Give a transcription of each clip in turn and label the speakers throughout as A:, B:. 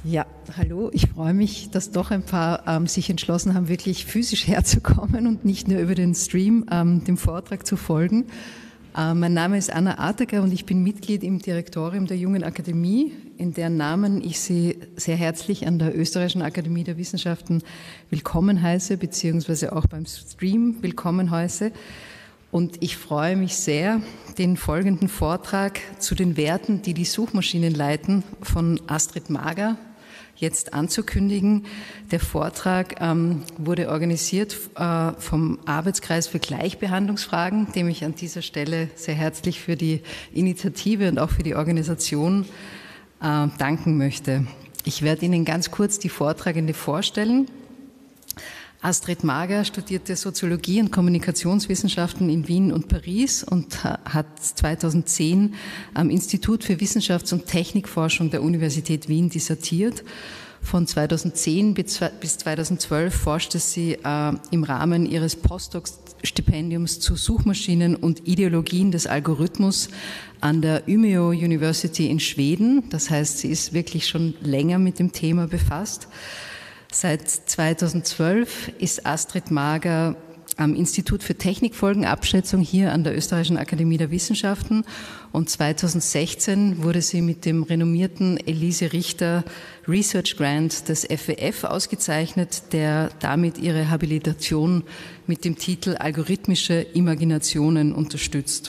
A: Ja, hallo. Ich freue mich, dass doch ein paar sich entschlossen haben, wirklich physisch herzukommen und nicht nur über den Stream dem Vortrag zu folgen. Mein Name ist Anna Arteger und ich bin Mitglied im Direktorium der Jungen Akademie, in deren Namen ich Sie sehr herzlich an der Österreichischen Akademie der Wissenschaften willkommen heiße, beziehungsweise auch beim Stream willkommen heiße. Und ich freue mich sehr, den folgenden Vortrag zu den Werten, die die Suchmaschinen leiten, von Astrid Mager jetzt anzukündigen. Der Vortrag wurde organisiert vom Arbeitskreis für Gleichbehandlungsfragen, dem ich an dieser Stelle sehr herzlich für die Initiative und auch für die Organisation danken möchte. Ich werde Ihnen ganz kurz die Vortragende vorstellen. Astrid Mager studierte Soziologie und Kommunikationswissenschaften in Wien und Paris und hat 2010 am Institut für Wissenschafts- und Technikforschung der Universität Wien dissertiert. Von 2010 bis 2012 forschte sie im Rahmen ihres Postdoc-Stipendiums zu Suchmaschinen und Ideologien des Algorithmus an der Umeå University in Schweden. Das heißt, sie ist wirklich schon länger mit dem Thema befasst. Seit 2012 ist Astrid Mager am Institut für Technikfolgenabschätzung hier an der Österreichischen Akademie der Wissenschaften und 2016 wurde sie mit dem renommierten Elise Richter Research Grant des FWF ausgezeichnet, der damit ihre Habilitation mit dem Titel Algorithmische Imaginationen unterstützt.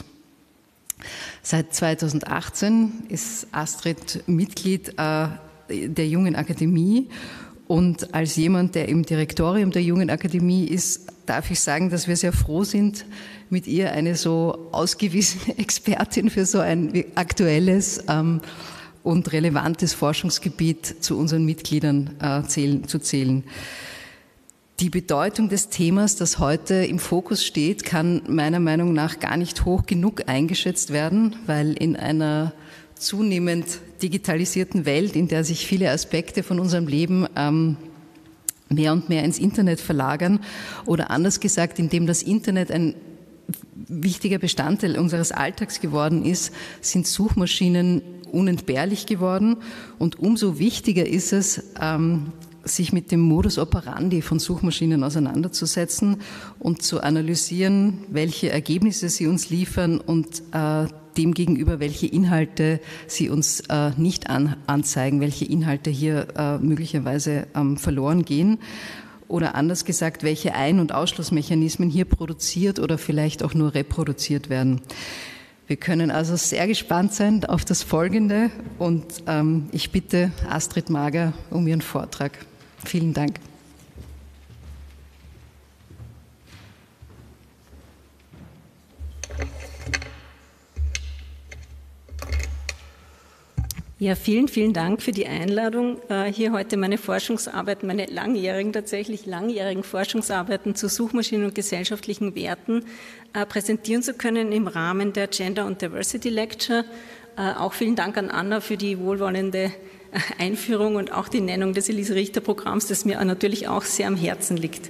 A: Seit 2018 ist Astrid Mitglied der Jungen Akademie. Und als jemand, der im Direktorium der Jungen Akademie ist, darf ich sagen, dass wir sehr froh sind, mit ihr eine so ausgewiesene Expertin für so ein aktuelles und relevantes Forschungsgebiet zu unseren Mitgliedern zu zählen. Die Bedeutung des Themas, das heute im Fokus steht, kann meiner Meinung nach gar nicht hoch genug eingeschätzt werden, weil in einer zunehmend digitalisierten Welt, in der sich viele Aspekte von unserem Leben mehr und mehr ins Internet verlagern oder anders gesagt, indem das Internet ein wichtiger Bestandteil unseres Alltags geworden ist, sind Suchmaschinen unentbehrlich geworden und umso wichtiger ist es, sich mit dem Modus operandi von Suchmaschinen auseinanderzusetzen und zu analysieren, welche Ergebnisse sie uns liefern und demgegenüber, welche Inhalte sie uns nicht anzeigen, welche Inhalte hier möglicherweise verloren gehen. Oder anders gesagt, welche Ein- und Ausschlussmechanismen hier produziert oder vielleicht auch nur reproduziert werden. Wir können also sehr gespannt sein auf das Folgende und ich bitte Astrid Mager um ihren Vortrag. Vielen Dank.
B: Ja, vielen Dank für die Einladung, hier heute meine Forschungsarbeiten, meine tatsächlich langjährigen Forschungsarbeiten zu Suchmaschinen und gesellschaftlichen Werten präsentieren zu können im Rahmen der Gender und Diversity Lecture. Auch vielen Dank an Anna für die wohlwollende Einführung und auch die Nennung des Elise Richter Programms, das mir natürlich auch sehr am Herzen liegt.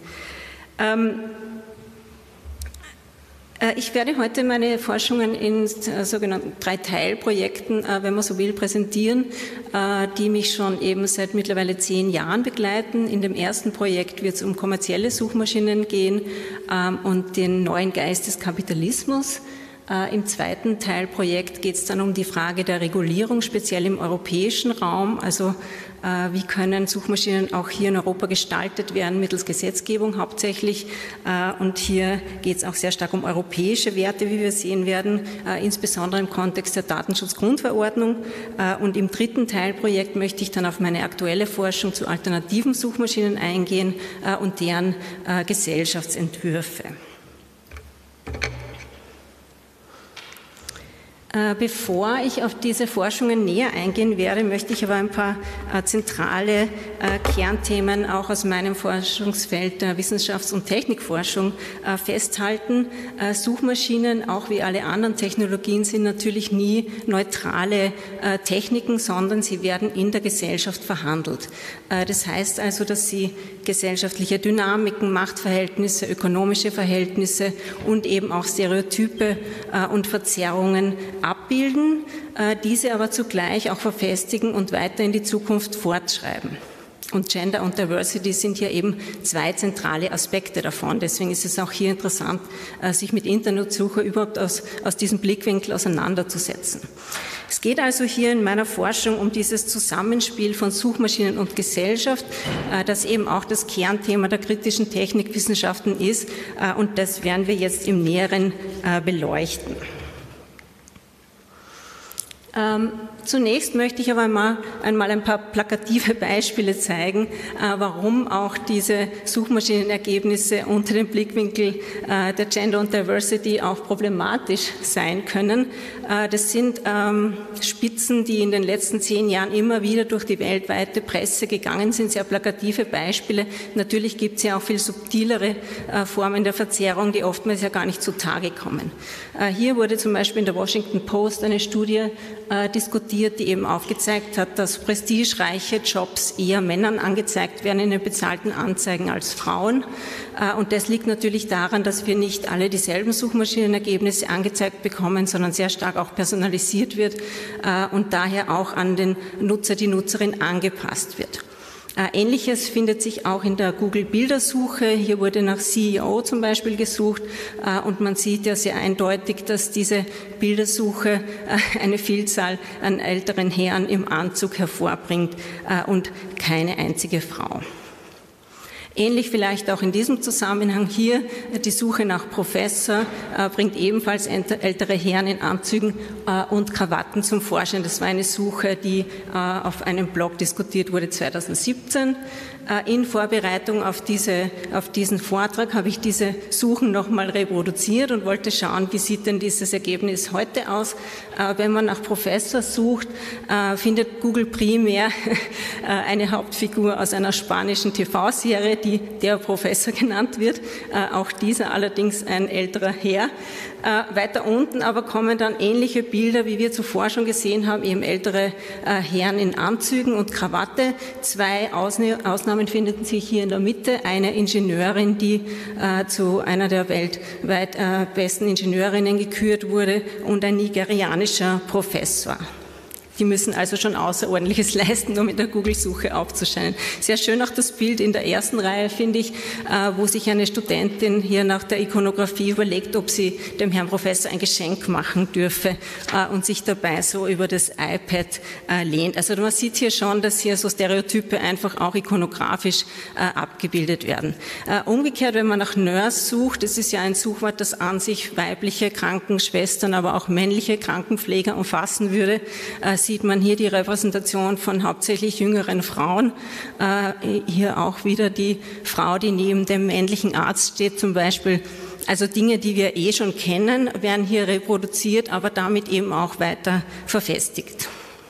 B: Ich werde heute meine Forschungen in sogenannten 3 Teilprojekten, wenn man so will, präsentieren, die mich schon eben seit mittlerweile 10 Jahren begleiten. In dem ersten Projekt wird es um kommerzielle Suchmaschinen gehen und den neuen Geist des Kapitalismus. Im zweiten Teilprojekt geht es dann um die Frage der Regulierung, speziell im europäischen Raum. Also wie können Suchmaschinen auch hier in Europa gestaltet werden, mittels Gesetzgebung hauptsächlich. Und hier geht es auch sehr stark um europäische Werte, wie wir sehen werden, insbesondere im Kontext der Datenschutzgrundverordnung. Und im dritten Teilprojekt möchte ich dann auf meine aktuelle Forschung zu alternativen Suchmaschinen eingehen und deren Gesellschaftsentwürfe. Bevor ich auf diese Forschungen näher eingehen werde, möchte ich aber ein paar zentrale Kernthemen auch aus meinem Forschungsfeld der Wissenschafts- und Technikforschung festhalten. Suchmaschinen, auch wie alle anderen Technologien, sind natürlich nie neutrale Techniken, sondern sie werden in der Gesellschaft verhandelt. Das heißt also, dass sie gesellschaftliche Dynamiken, Machtverhältnisse, ökonomische Verhältnisse und eben auch Stereotype und Verzerrungen abbilden, diese aber zugleich auch verfestigen und weiter in die Zukunft fortschreiben. Und Gender und Diversity sind hier eben zwei zentrale Aspekte davon. Deswegen ist es auch hier interessant, sich mit Internetsuche überhaupt aus diesem Blickwinkel auseinanderzusetzen. Es geht also hier in meiner Forschung um dieses Zusammenspiel von Suchmaschinen und Gesellschaft, das eben auch das Kernthema der kritischen Technikwissenschaften ist, und das werden wir jetzt im Näheren beleuchten. Zunächst möchte ich aber einmal ein paar plakative Beispiele zeigen, warum auch diese Suchmaschinenergebnisse unter dem Blickwinkel der Gender und Diversity auch problematisch sein können. Das sind Spitzen, die in den letzten 10 Jahren immer wieder durch die weltweite Presse gegangen sind, sehr plakative Beispiele. Natürlich gibt es ja auch viel subtilere Formen der Verzerrung, die oftmals ja gar nicht zutage kommen. Hier wurde zum Beispiel in der Washington Post eine Studie diskutiert, die eben aufgezeigt hat, dass prestigereiche Jobs eher Männern angezeigt werden in den bezahlten Anzeigen als Frauen. Und das liegt natürlich daran, dass wir nicht alle dieselben Suchmaschinenergebnisse angezeigt bekommen, sondern sehr stark auch personalisiert wird und daher auch an den Nutzer, die Nutzerin angepasst wird. Ähnliches findet sich auch in der Google-Bildersuche. Hier wurde nach CEO zum Beispiel gesucht und man sieht ja sehr eindeutig, dass diese Bildersuche eine Vielzahl an älteren Herren im Anzug hervorbringt und keine einzige Frau. Ähnlich vielleicht auch in diesem Zusammenhang hier, die Suche nach Professor bringt ebenfalls ältere Herren in Anzügen und Krawatten zum Vorschein. Das war eine Suche, die auf einem Blog diskutiert wurde 2017. In Vorbereitung auf diesen Vortrag habe ich diese Suchen nochmal reproduziert und wollte schauen, wie sieht denn dieses Ergebnis heute aus. Wenn man nach Professor sucht, findet Google primär eine Hauptfigur aus einer spanischen TV-Serie, die der Professor genannt wird. Auch dieser allerdings ein älterer Herr. Weiter unten aber kommen dann ähnliche Bilder, wie wir zuvor schon gesehen haben, eben ältere Herren in Anzügen und Krawatte. 2 Ausnahmen finden sich hier in der Mitte. Eine Ingenieurin, die zu einer der weltweit besten Ingenieurinnen gekürt wurde, und ein nigerianischer Professor. Die müssen also schon Außerordentliches leisten, um in der Google-Suche aufzuscheinen. Sehr schön auch das Bild in der ersten Reihe, finde ich, wo sich eine Studentin hier nach der Ikonografie überlegt, ob sie dem Herrn Professor ein Geschenk machen dürfe und sich dabei so über das iPad lehnt. Also man sieht hier schon, dass hier so Stereotype einfach auch ikonografisch abgebildet werden. Umgekehrt, wenn man nach Nurse sucht, das ist ja ein Suchwort, das an sich weibliche Krankenschwestern, aber auch männliche Krankenpfleger umfassen würde, sieht man hier die Repräsentation von hauptsächlich jüngeren Frauen. Hier auch wieder die Frau, die neben dem männlichen Arzt steht zum Beispiel. Also Dinge, die wir schon kennen, werden hier reproduziert, aber damit eben auch weiter verfestigt.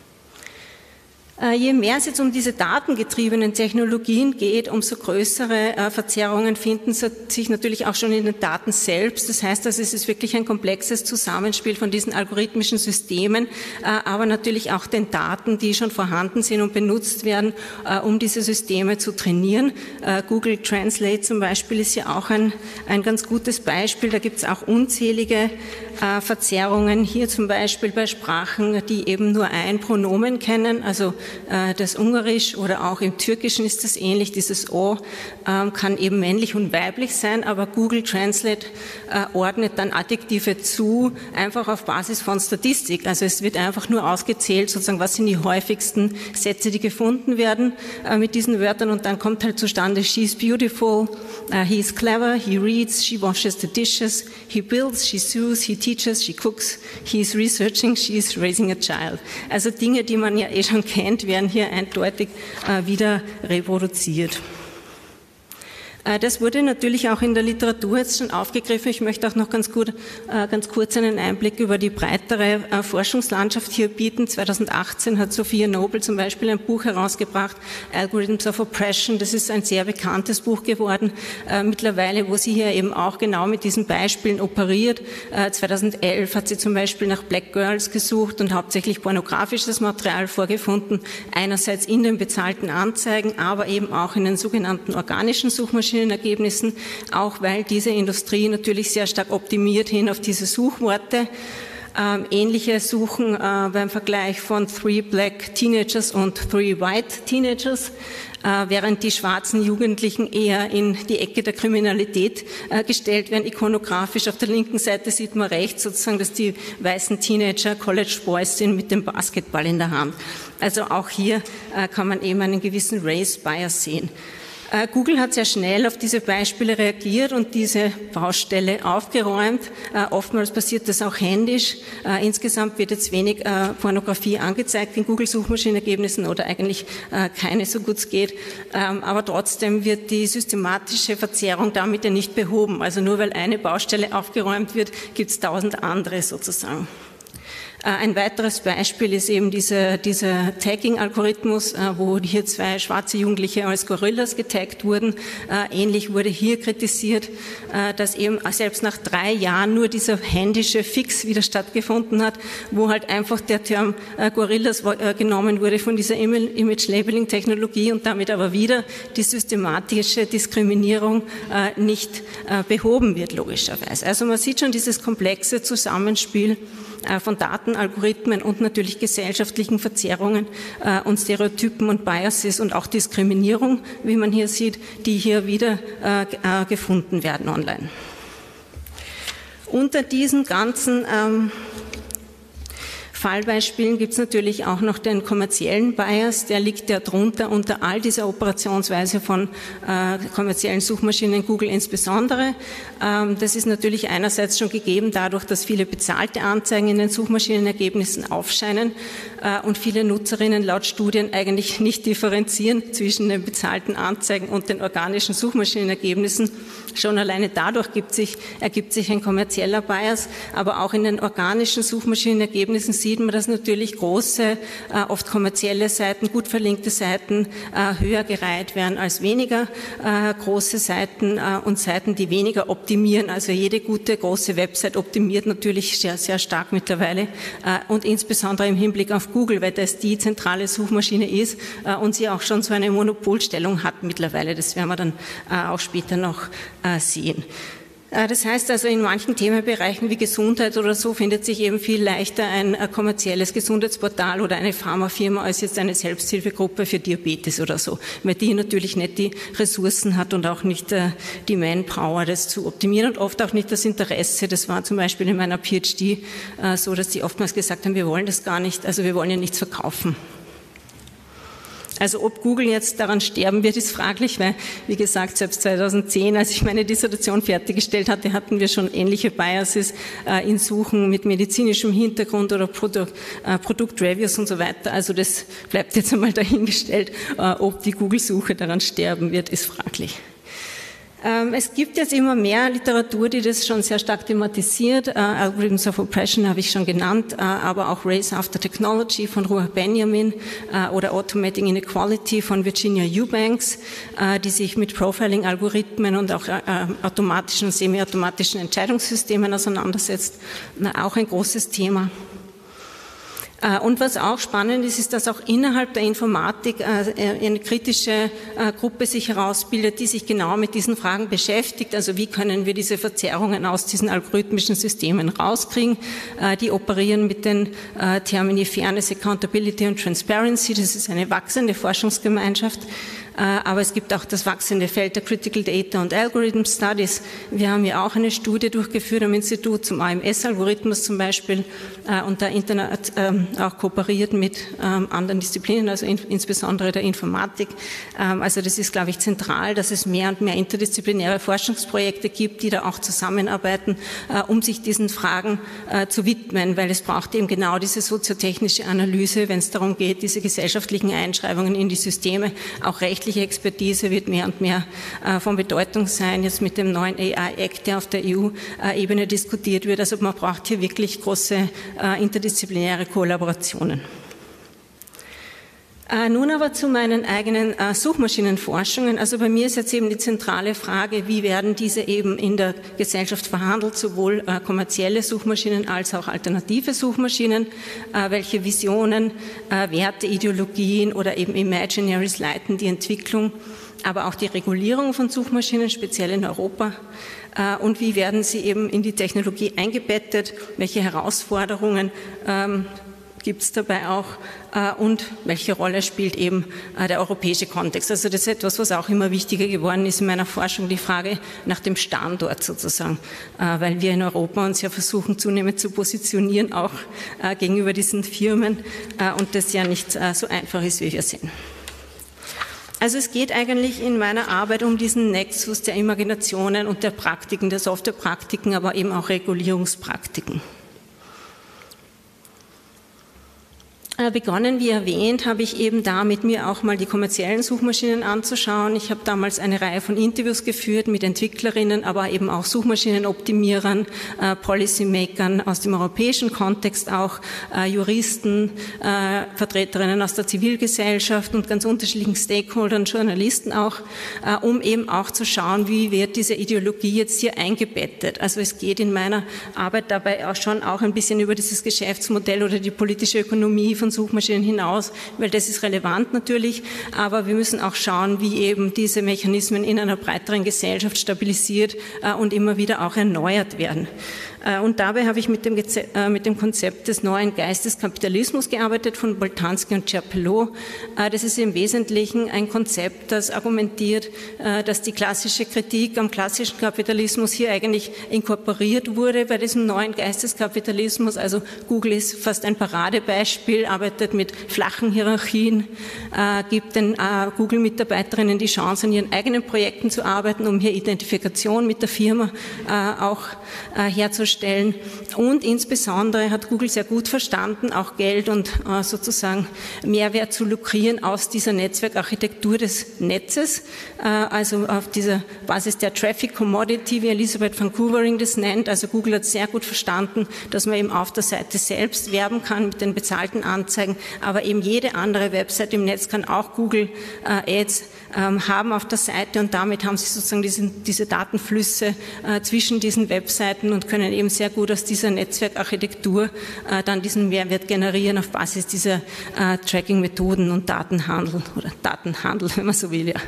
B: Je mehr es jetzt um diese datengetriebenen Technologien geht, umso größere Verzerrungen finden sich natürlich auch schon in den Daten selbst. Das heißt, es ist wirklich ein komplexes Zusammenspiel von diesen algorithmischen Systemen, aber natürlich auch den Daten, die schon vorhanden sind und benutzt werden, um diese Systeme zu trainieren. Google Translate zum Beispiel ist ja auch ein ganz gutes Beispiel. Da gibt es auch unzählige Verzerrungen. Hier zum Beispiel bei Sprachen, die eben nur ein Pronomen kennen, also das Ungarisch oder auch im Türkischen ist das ähnlich. Dieses O kann eben männlich und weiblich sein, aber Google Translate ordnet dann Adjektive zu, einfach auf Basis von Statistik. Also es wird einfach nur ausgezählt, sozusagen, was sind die häufigsten Sätze, die gefunden werden mit diesen Wörtern, und dann kommt halt zustande, she's beautiful, he is clever, he reads, she washes the dishes, he builds, she sews, he teaches, she cooks, he is researching, she is raising a child. Also Dinge, die man ja schon kennt, werden hier eindeutig wieder reproduziert. Das wurde natürlich auch in der Literatur jetzt schon aufgegriffen. Ich möchte auch noch ganz kurz einen Einblick über die breitere Forschungslandschaft hier bieten. 2018 hat Sophia Noble zum Beispiel ein Buch herausgebracht, Algorithms of Oppression. Das ist ein sehr bekanntes Buch geworden mittlerweile, wo sie hier eben auch genau mit diesen Beispielen operiert. 2011 hat sie zum Beispiel nach Black Girls gesucht und hauptsächlich pornografisches Material vorgefunden. Einerseits in den bezahlten Anzeigen, aber eben auch in den sogenannten organischen Suchmaschinen. Ergebnissen, auch weil diese Industrie natürlich sehr stark optimiert hin auf diese Suchworte. Ähnliche Suchen beim Vergleich von 3 Black Teenagers und 3 White Teenagers, während die schwarzen Jugendlichen eher in die Ecke der Kriminalität gestellt werden. Ikonografisch auf der linken Seite sieht man rechts sozusagen, dass die weißen Teenager College Boys sind mit dem Basketball in der Hand. Also auch hier kann man eben einen gewissen Race Bias sehen. Google hat sehr schnell auf diese Beispiele reagiert und diese Baustelle aufgeräumt. Oftmals passiert das auch händisch. Insgesamt wird jetzt wenig Pornografie angezeigt in Google-Suchmaschinenergebnissen oder eigentlich keine, so gut es geht. Aber trotzdem wird die systematische Verzerrung damit ja nicht behoben. Also nur weil eine Baustelle aufgeräumt wird, gibt es 1000 andere sozusagen. Ein weiteres Beispiel ist eben dieser Tagging-Algorithmus, wo hier 2 schwarze Jugendliche als Gorillas getaggt wurden. Ähnlich wurde hier kritisiert, dass eben selbst nach 3 Jahren nur dieser händische Fix wieder stattgefunden hat, wo halt einfach der Term Gorillas genommen wurde von dieser Image-Labeling-Technologie und damit aber wieder die systematische Diskriminierung nicht behoben wird, logischerweise. Also man sieht schon dieses komplexe Zusammenspiel von Datenalgorithmen und natürlich gesellschaftlichen Verzerrungen und Stereotypen und Biases und auch Diskriminierung, wie man hier sieht, die hier wieder gefunden werden online. Unter diesen ganzen Fallbeispielen gibt es natürlich auch noch den kommerziellen Bias, der liegt ja drunter unter all dieser Operationsweise von kommerziellen Suchmaschinen, Google insbesondere. Das ist natürlich einerseits schon gegeben dadurch, dass viele bezahlte Anzeigen in den Suchmaschinenergebnissen aufscheinen und viele Nutzerinnen laut Studien eigentlich nicht differenzieren zwischen den bezahlten Anzeigen und den organischen Suchmaschinenergebnissen. Schon alleine dadurch ergibt sich ein kommerzieller Bias, aber auch in den organischen Suchmaschinenergebnissen sieht man, dass natürlich große, oft kommerzielle Seiten, gut verlinkte Seiten höher gereiht werden als weniger große Seiten und Seiten, die weniger optimieren. Also jede gute große Website optimiert natürlich sehr, sehr stark mittlerweile und insbesondere im Hinblick auf Google, weil das die zentrale Suchmaschine ist und sie auch schon so eine Monopolstellung hat mittlerweile. Das werden wir dann auch später noch sehen. Das heißt also, in manchen Themenbereichen wie Gesundheit oder so findet sich eben viel leichter ein kommerzielles Gesundheitsportal oder eine Pharmafirma als jetzt eine Selbsthilfegruppe für Diabetes oder so, weil die natürlich nicht die Ressourcen hat und auch nicht die Manpower, das zu optimieren und oft auch nicht das Interesse. Das war zum Beispiel in meiner PhD so, dass die oftmals gesagt haben, wir wollen das gar nicht, also wir wollen ja nichts verkaufen. Also ob Google jetzt daran sterben wird, ist fraglich, weil, wie gesagt, selbst 2010, als ich meine Dissertation fertiggestellt hatte, hatten wir schon ähnliche Biases in Suchen mit medizinischem Hintergrund oder Produktreviews und so weiter. Also das bleibt jetzt einmal dahingestellt. Ob die Google-Suche daran sterben wird, ist fraglich. Es gibt jetzt immer mehr Literatur, die das schon sehr stark thematisiert. Algorithms of Oppression habe ich schon genannt, aber auch Race After Technology von Ruha Benjamin oder Automating Inequality von Virginia Eubanks, die sich mit Profiling-Algorithmen und auch automatischen und semi-automatischen Entscheidungssystemen auseinandersetzt. Auch ein großes Thema. Und was auch spannend ist, ist, dass auch innerhalb der Informatik eine kritische Gruppe sich herausbildet, die sich genau mit diesen Fragen beschäftigt. Also wie können wir diese Verzerrungen aus diesen algorithmischen Systemen rauskriegen? Die operieren mit den Termini Fairness, Accountability und Transparency. Das ist eine wachsende Forschungsgemeinschaft. Aber es gibt auch das wachsende Feld der Critical Data und Algorithm Studies. Wir haben ja auch eine Studie durchgeführt am Institut zum AMS-Algorithmus zum Beispiel und da auch kooperiert mit anderen Disziplinen, also insbesondere der Informatik. Also das ist, glaube ich, zentral, dass es mehr und mehr interdisziplinäre Forschungsprojekte gibt, die da auch zusammenarbeiten, um sich diesen Fragen zu widmen, weil es braucht eben genau diese soziotechnische Analyse, wenn es darum geht, diese gesellschaftlichen Einschreibungen in die Systeme, auch rechtliche Expertise wird mehr und mehr von Bedeutung sein, jetzt mit dem neuen AI-Act, der auf der EU-Ebene diskutiert wird. Also man braucht hier wirklich große interdisziplinäre Kollaborationen. Nun aber zu meinen eigenen Suchmaschinenforschungen. Also bei mir ist jetzt eben die zentrale Frage, wie werden diese eben in der Gesellschaft verhandelt, sowohl kommerzielle Suchmaschinen als auch alternative Suchmaschinen, welche Visionen, Werte, Ideologien oder eben Imaginaries leiten die Entwicklung aber auch die Regulierung von Suchmaschinen, speziell in Europa, und wie werden sie eben in die Technologie eingebettet, welche Herausforderungen gibt es dabei auch und welche Rolle spielt eben der europäische Kontext. Also das ist etwas, was auch immer wichtiger geworden ist in meiner Forschung, die Frage nach dem Standort sozusagen, weil wir in Europa uns ja versuchen zunehmend zu positionieren, auch gegenüber diesen Firmen und das ja nicht so einfach ist, wie wir sehen. Also es geht eigentlich in meiner Arbeit um diesen Nexus der Imaginationen und der Praktiken, der Softwarepraktiken, aber eben auch Regulierungspraktiken. Begonnen, wie erwähnt, habe ich eben damit, mir auch mal die kommerziellen Suchmaschinen anzuschauen. Ich habe damals eine Reihe von Interviews geführt mit Entwicklerinnen, aber eben auch Suchmaschinenoptimierern, Policymakern aus dem europäischen Kontext, auch Juristen, Vertreterinnen aus der Zivilgesellschaft und ganz unterschiedlichen Stakeholdern, Journalisten auch, um eben auch zu schauen, wie wird diese Ideologie jetzt hier eingebettet. Also es geht in meiner Arbeit dabei auch schon auch ein bisschen über dieses Geschäftsmodell oder die politische Ökonomie von Suchmaschinen hinaus, weil das ist relevant natürlich, aber wir müssen auch schauen, wie eben diese Mechanismen in einer breiteren Gesellschaft stabilisiert und immer wieder auch erneuert werden. Und dabei habe ich mit dem Konzept des neuen Geisteskapitalismus gearbeitet von Boltanski und Cerpellot. Das ist im Wesentlichen ein Konzept, das argumentiert, dass die klassische Kritik am klassischen Kapitalismus hier eigentlich inkorporiert wurde bei diesem neuen Geisteskapitalismus. Also Google ist fast ein Paradebeispiel, arbeitet mit flachen Hierarchien, gibt den Google-Mitarbeiterinnen die Chance, an ihren eigenen Projekten zu arbeiten, um hier Identifikation mit der Firma auch herzustellen. Und insbesondere hat Google sehr gut verstanden, auch Geld und sozusagen Mehrwert zu lukrieren aus dieser Netzwerkarchitektur des Netzes, also auf dieser Basis der Traffic Commodity, wie Elisabeth van Koevering das nennt. Also Google hat sehr gut verstanden, dass man eben auf der Seite selbst werben kann mit den bezahlten Anzeigen, aber eben jede andere Website im Netz kann auch Google Ads haben auf der Seite und damit haben sie sozusagen diese Datenflüsse zwischen diesen Webseiten und können eben sehr gut aus dieser Netzwerkarchitektur dann diesen Mehrwert generieren auf Basis dieser Tracking-Methoden und Datenhandel oder Datenhandel, wenn man so will, ja.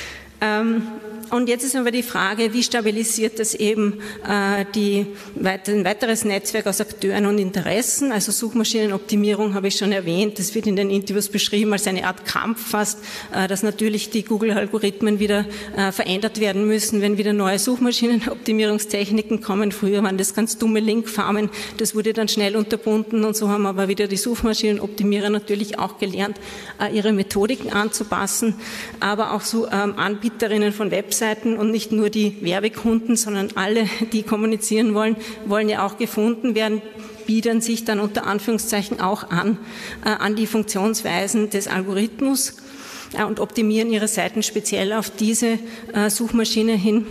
B: Und jetzt ist aber die Frage, wie stabilisiert das eben ein weiteres Netzwerk aus Akteuren und Interessen. Also Suchmaschinenoptimierung habe ich schon erwähnt, das wird in den Interviews beschrieben als eine Art Kampf fast, dass natürlich die Google-Algorithmen wieder verändert werden müssen, wenn wieder neue Suchmaschinenoptimierungstechniken kommen. Früher waren das ganz dumme Linkfarmen, das wurde dann schnell unterbunden und so haben aber wieder die Suchmaschinenoptimierer natürlich auch gelernt, ihre Methodiken anzupassen, aber auch so Anbieterinnen von Webseiten und nicht nur die Werbekunden, sondern alle, die kommunizieren wollen ja auch gefunden werden, bieten sich dann unter Anführungszeichen auch an die Funktionsweisen des Algorithmus und optimieren ihre Seiten speziell auf diese Suchmaschine hin.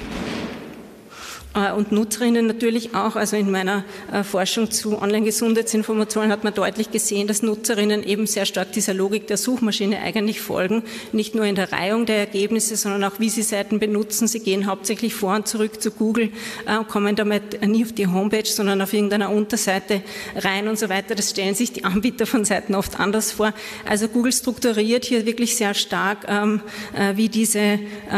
B: Und Nutzerinnen natürlich auch, also in meiner Forschung zu Online-Gesundheitsinformationen hat man deutlich gesehen, dass Nutzerinnen eben sehr stark dieser Logik der Suchmaschine eigentlich folgen, nicht nur in der Reihung der Ergebnisse, sondern auch wie sie Seiten benutzen. Sie gehen hauptsächlich vor und zurück zu Google, kommen damit nie auf die Homepage, sondern auf irgendeiner Unterseite rein und so weiter. Das stellen sich die Anbieter von Seiten oft anders vor. Also Google strukturiert hier wirklich sehr stark, wie diese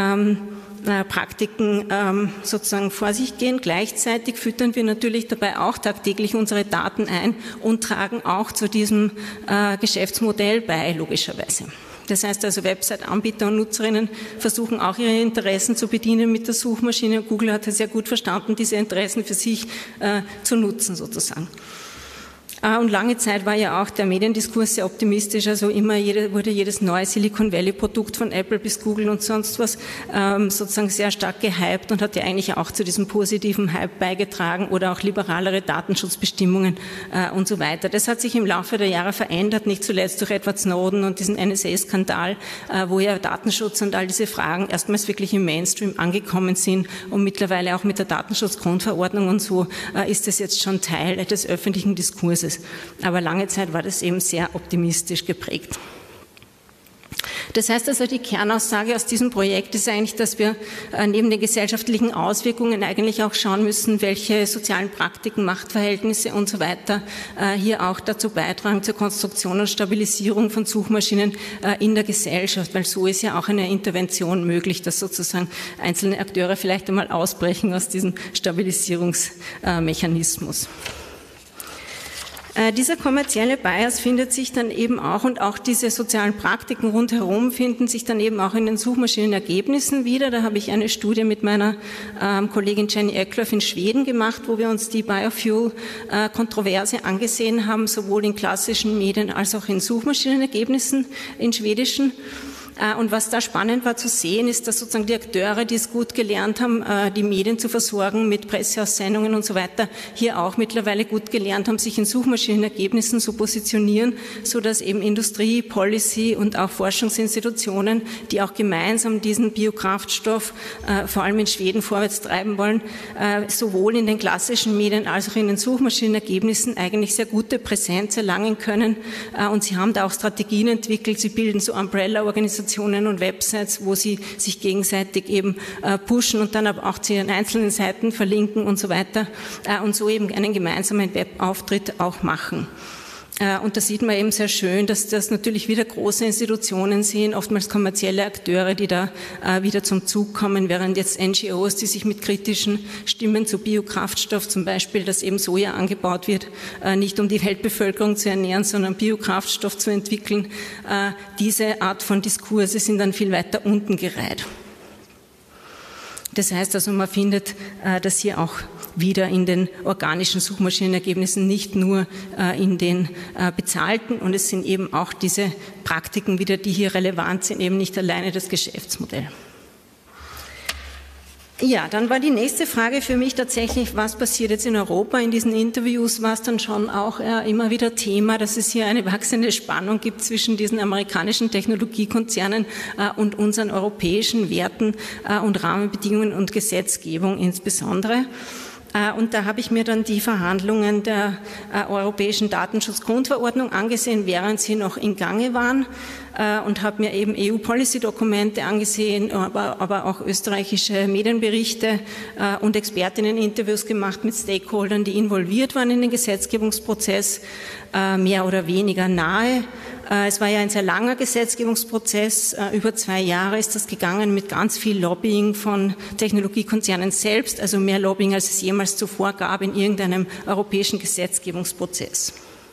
B: Praktiken sozusagen vor sich gehen. Gleichzeitig füttern wir natürlich dabei auch tagtäglich unsere Daten ein und tragen auch zu diesem Geschäftsmodell bei, logischerweise. Das heißt also, Website-Anbieter und Nutzerinnen versuchen auch ihre Interessen zu bedienen mit der Suchmaschine. Google hat sehr gut verstanden, diese Interessen für sich zu nutzen sozusagen. Und lange Zeit war ja auch der Mediendiskurs sehr optimistisch, also wurde jedes neue Silicon Valley Produkt von Apple bis Google und sonst was sozusagen sehr stark gehypt und hat ja eigentlich auch zu diesem positiven Hype beigetragen oder auch liberalere Datenschutzbestimmungen und so weiter. Das hat sich im Laufe der Jahre verändert, nicht zuletzt durch Edward Snowden und diesen NSA-Skandal, wo ja Datenschutz und all diese Fragen erstmals wirklich im Mainstream angekommen sind und mittlerweile auch mit der Datenschutzgrundverordnung und so ist das jetzt schon Teil des öffentlichen Diskurses. Aber lange Zeit war das eben sehr optimistisch geprägt. Das heißt also, die Kernaussage aus diesem Projekt ist eigentlich, dass wir neben den gesellschaftlichen Auswirkungen eigentlich auch schauen müssen, welche sozialen Praktiken, Machtverhältnisse und so weiter hier auch dazu beitragen zur Konstruktion und Stabilisierung von Suchmaschinen in der Gesellschaft, weil so ist ja auch eine Intervention möglich, dass sozusagen einzelne Akteure vielleicht einmal ausbrechen aus diesem Stabilisierungsmechanismus. Dieser kommerzielle Bias findet sich dann eben auch, und auch diese sozialen Praktiken rundherum finden sich dann eben auch in den Suchmaschinenergebnissen wieder. Da habe ich eine Studie mit meiner Kollegin Jenny Eklöf in Schweden gemacht, wo wir uns die Biofuel-Kontroverse angesehen haben, sowohl in klassischen Medien als auch in Suchmaschinenergebnissen, in schwedischen. Und was da spannend war zu sehen, ist, dass sozusagen die Akteure, die es gut gelernt haben, die Medien zu versorgen mit Presseaussendungen und so weiter, hier auch mittlerweile gut gelernt haben, sich in Suchmaschinenergebnissen zu positionieren, so dass eben Industrie, Policy und auch Forschungsinstitutionen, die auch gemeinsam diesen Biokraftstoff vor allem in Schweden vorwärts treiben wollen, sowohl in den klassischen Medien als auch in den Suchmaschinenergebnissen eigentlich sehr gute Präsenz erlangen können. Und sie haben da auch Strategien entwickelt. Sie bilden so Umbrella-Organisationen und Websites, wo sie sich gegenseitig eben pushen und dann aber auch zu ihren einzelnen Seiten verlinken und so weiter und so eben einen gemeinsamen Webauftritt auch machen. Und da sieht man eben sehr schön, dass das natürlich wieder große Institutionen sind, oftmals kommerzielle Akteure, die da wieder zum Zug kommen, während jetzt NGOs, die sich mit kritischen Stimmen zu Biokraftstoff, zum Beispiel, dass eben Soja angebaut wird, nicht um die Weltbevölkerung zu ernähren, sondern Biokraftstoff zu entwickeln, diese Art von Diskurse sind dann viel weiter unten gereiht. Das heißt also, man findet das hier auch wieder in den organischen Suchmaschinenergebnissen, nicht nur in den bezahlten. Und es sind eben auch diese Praktiken wieder, die hier relevant sind, eben nicht alleine das Geschäftsmodell. Ja, dann war die nächste Frage für mich tatsächlich, was passiert jetzt in Europa? In diesen Interviews war es dann schon auch immer wieder Thema, dass es hier eine wachsende Spannung gibt zwischen diesen amerikanischen Technologiekonzernen und unseren europäischen Werten und Rahmenbedingungen und Gesetzgebung insbesondere. Und da habe ich mir dann die Verhandlungen der Europäischen Datenschutzgrundverordnung angesehen, während sie noch in Gange waren, und habe mir eben EU-Policy-Dokumente angesehen, aber auch österreichische Medienberichte und Expertinnen-Interviews gemacht mit Stakeholdern, die involviert waren in den Gesetzgebungsprozess, mehr oder weniger nahe. Es war ja ein sehr langer Gesetzgebungsprozess, über 2 Jahre ist das gegangen mit ganz viel Lobbying von Technologiekonzernen selbst, also mehr Lobbying, als es jemals zuvor gab in irgendeinem europäischen Gesetzgebungsprozess.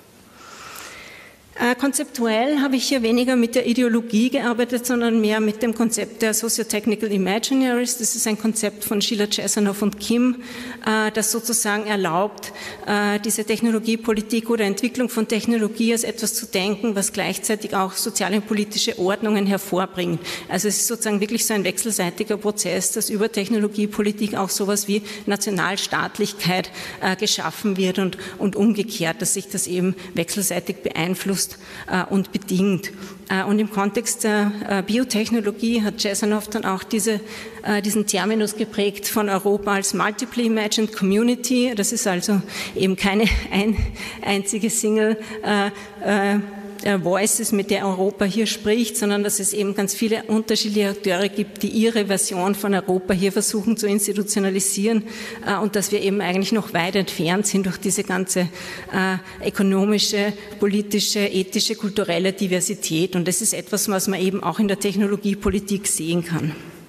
B: Konzeptuell habe ich hier weniger mit der Ideologie gearbeitet, sondern mehr mit dem Konzept der Socio-Technical Imaginaries. Das ist ein Konzept von Sheila Chesanoff und Kim, das sozusagen erlaubt, diese Technologiepolitik oder Entwicklung von Technologie als etwas zu denken, was gleichzeitig auch soziale und politische Ordnungen hervorbringt. Also es ist sozusagen wirklich so ein wechselseitiger Prozess, dass über Technologiepolitik auch sowas wie Nationalstaatlichkeit geschaffen wird und umgekehrt, dass sich das eben wechselseitig beeinflusst und bedingt. Und im Kontext der Biotechnologie hat Chesanoff dann auch diesen Terminus geprägt von Europa als Multiply Imagined Community. Das ist also eben keine einzige Single Voices, mit der Europa hier spricht, sondern dass es eben ganz viele unterschiedliche Akteure gibt, die ihre Version von Europa hier versuchen zu institutionalisieren und dass wir eben eigentlich noch weit entfernt sind durch diese ganze ökonomische, politische, ethische, kulturelle Diversität. Und das ist etwas, was man eben auch in der Technologiepolitik sehen kann.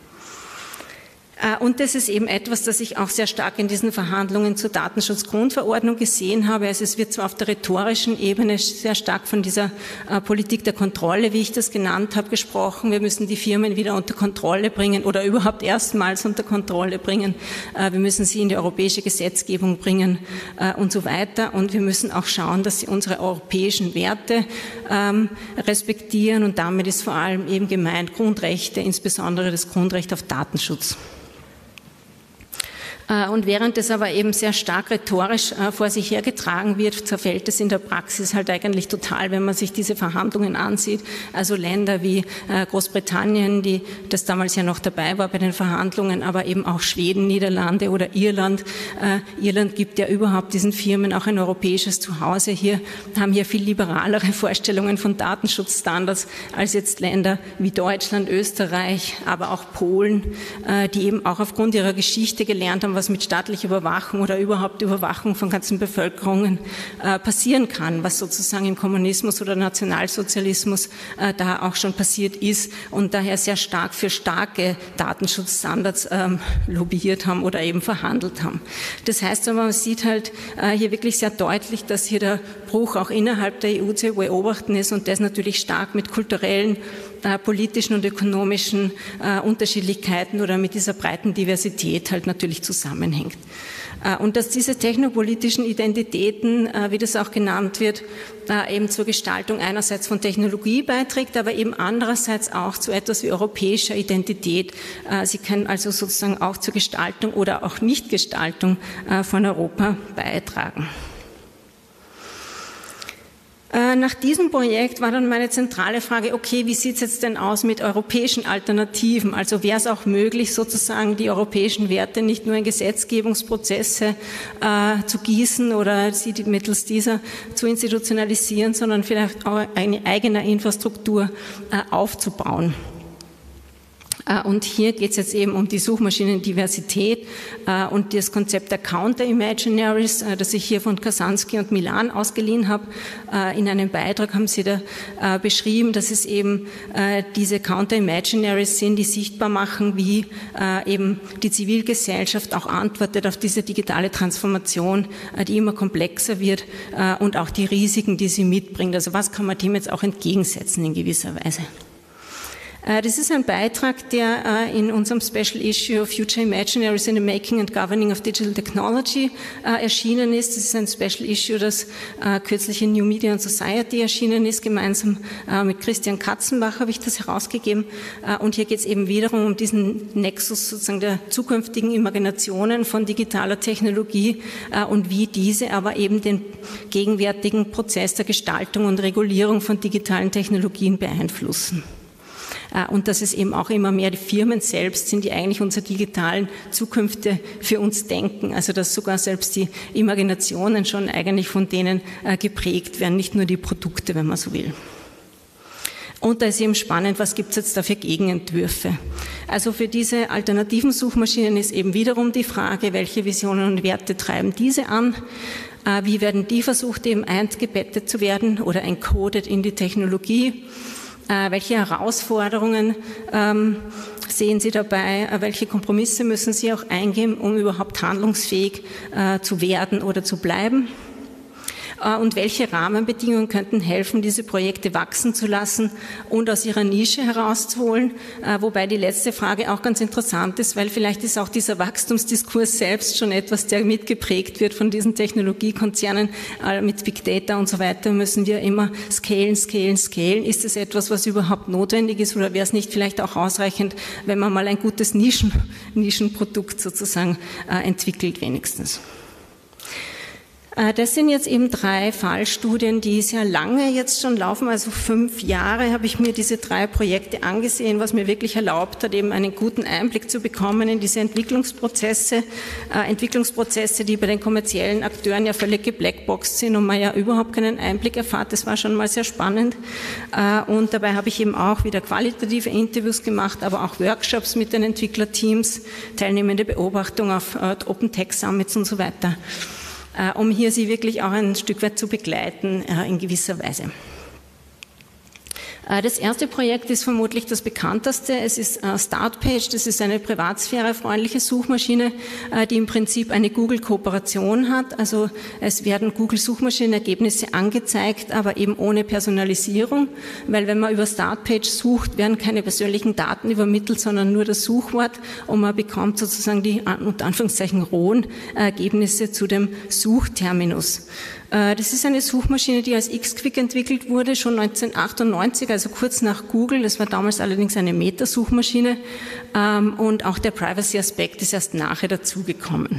B: Und das ist eben etwas, das ich auch sehr stark in diesen Verhandlungen zur Datenschutzgrundverordnung gesehen habe. Also es wird zwar auf der rhetorischen Ebene sehr stark von dieser Politik der Kontrolle, wie ich das genannt habe, gesprochen. Wir müssen die Firmen wieder unter Kontrolle bringen oder überhaupt erstmals unter Kontrolle bringen. Wir müssen sie in die europäische Gesetzgebung bringen und so weiter. Und wir müssen auch schauen, dass sie unsere europäischen Werte respektieren. Und damit ist vor allem eben gemeint Grundrechte, insbesondere das Grundrecht auf Datenschutz. Und während es aber eben sehr stark rhetorisch vor sich hergetragen wird, zerfällt es in der Praxis halt eigentlich total, wenn man sich diese Verhandlungen ansieht. Also Länder wie Großbritannien, das damals ja noch dabei war bei den Verhandlungen, aber eben auch Schweden, Niederlande oder Irland. Irland gibt ja überhaupt diesen Firmen auch ein europäisches Zuhause. Hier haben hier viel liberalere Vorstellungen von Datenschutzstandards als jetzt Länder wie Deutschland, Österreich, aber auch Polen, die eben auch aufgrund ihrer Geschichte gelernt haben, was mit staatlicher Überwachung oder überhaupt Überwachung von ganzen Bevölkerungen passieren kann, was sozusagen im Kommunismus oder Nationalsozialismus da auch schon passiert ist und daher sehr stark für starke Datenschutzstandards lobbyiert haben oder eben verhandelt haben. Das heißt aber, man sieht halt hier wirklich sehr deutlich, dass hier der Bruch auch innerhalb der EU zu beobachten ist und das natürlich stark mit kulturellen, politischen und ökonomischen Unterschiedlichkeiten oder mit dieser breiten Diversität halt natürlich zusammenhängt. Und dass diese technopolitischen Identitäten, wie das auch genannt wird, eben zur Gestaltung einerseits von Technologie beiträgt, aber eben andererseits auch zu etwas wie europäischer Identität. Sie können also sozusagen auch zur Gestaltung oder auch Nichtgestaltung von Europa beitragen. Nach diesem Projekt war dann meine zentrale Frage, okay, wie sieht es jetzt denn aus mit europäischen Alternativen? Also wäre es auch möglich, sozusagen die europäischen Werte nicht nur in Gesetzgebungsprozesse zu gießen oder sie mittels dieser zu institutionalisieren, sondern vielleicht auch eine eigene Infrastruktur aufzubauen. Und hier geht es jetzt eben um die Suchmaschinendiversität und das Konzept der Counter-Imaginaries, das ich hier von Kasansky und Milan ausgeliehen habe. In einem Beitrag haben sie da beschrieben, dass es eben diese Counter-Imaginaries sind, die sichtbar machen, wie eben die Zivilgesellschaft auch antwortet auf diese digitale Transformation, die immer komplexer wird und auch die Risiken, die sie mitbringt. Also was kann man dem jetzt auch entgegensetzen in gewisser Weise? Das ist ein Beitrag, der in unserem Special Issue of Future Imaginaries in the Making and Governing of Digital Technology erschienen ist. Das ist ein Special Issue, das kürzlich in New Media and Society erschienen ist. Gemeinsam mit Christian Katzenbach habe ich das herausgegeben. Und hier geht es eben wiederum um diesen Nexus sozusagen der zukünftigen Imaginationen von digitaler Technologie und wie diese aber eben den gegenwärtigen Prozess der Gestaltung und Regulierung von digitalen Technologien beeinflussen. Und dass es eben auch immer mehr die Firmen selbst sind, die eigentlich unsere digitalen Zukünfte für uns denken. Also dass sogar selbst die Imaginationen schon eigentlich von denen geprägt werden, nicht nur die Produkte, wenn man so will. Und da ist eben spannend, was gibt es jetzt da für Gegenentwürfe? Also für diese alternativen Suchmaschinen ist eben wiederum die Frage, welche Visionen und Werte treiben diese an? Wie werden die versucht, eben eingebettet zu werden oder encoded in die Technologie? Welche Herausforderungen sehen Sie dabei? Welche Kompromisse müssen Sie auch eingehen, um überhaupt handlungsfähig zu werden oder zu bleiben? Und welche Rahmenbedingungen könnten helfen, diese Projekte wachsen zu lassen und aus ihrer Nische herauszuholen? Wobei die letzte Frage auch ganz interessant ist, weil vielleicht ist auch dieser Wachstumsdiskurs selbst schon etwas, der mitgeprägt wird von diesen Technologiekonzernen mit Big Data und so weiter. Müssen wir immer scalen. Ist es etwas, was überhaupt notwendig ist oder wäre es nicht vielleicht auch ausreichend, wenn man mal ein gutes Nischenprodukt sozusagen entwickelt wenigstens? Das sind jetzt eben 3 Fallstudien, die sehr lange jetzt schon laufen, also 5 Jahre habe ich mir diese 3 Projekte angesehen, was mir wirklich erlaubt hat, eben einen guten Einblick zu bekommen in diese Entwicklungsprozesse, die bei den kommerziellen Akteuren ja völlig geblackboxt sind und man ja überhaupt keinen Einblick erfährt. Das war schon mal sehr spannend und dabei habe ich eben auch wieder qualitative Interviews gemacht, aber auch Workshops mit den Entwicklerteams, teilnehmende Beobachtung auf Open Tech Summits und so weiter, um hier Sie wirklich auch ein Stück weit zu begleiten in gewisser Weise. Das erste Projekt ist vermutlich das bekannteste. Es ist Startpage. Das ist eine privatsphärefreundliche Suchmaschine, die im Prinzip eine Google-Kooperation hat. Also es werden Google-Suchmaschinenergebnisse angezeigt, aber eben ohne Personalisierung, weil wenn man über Startpage sucht, werden keine persönlichen Daten übermittelt, sondern nur das Suchwort und man bekommt sozusagen die unter Anführungszeichen rohen Ergebnisse zu dem Suchterminus. Das ist eine Suchmaschine, die als Xquick entwickelt wurde, schon 1998, also kurz nach Google. Das war damals allerdings eine Meta-Suchmaschine. Und auch der Privacy-Aspekt ist erst nachher dazugekommen.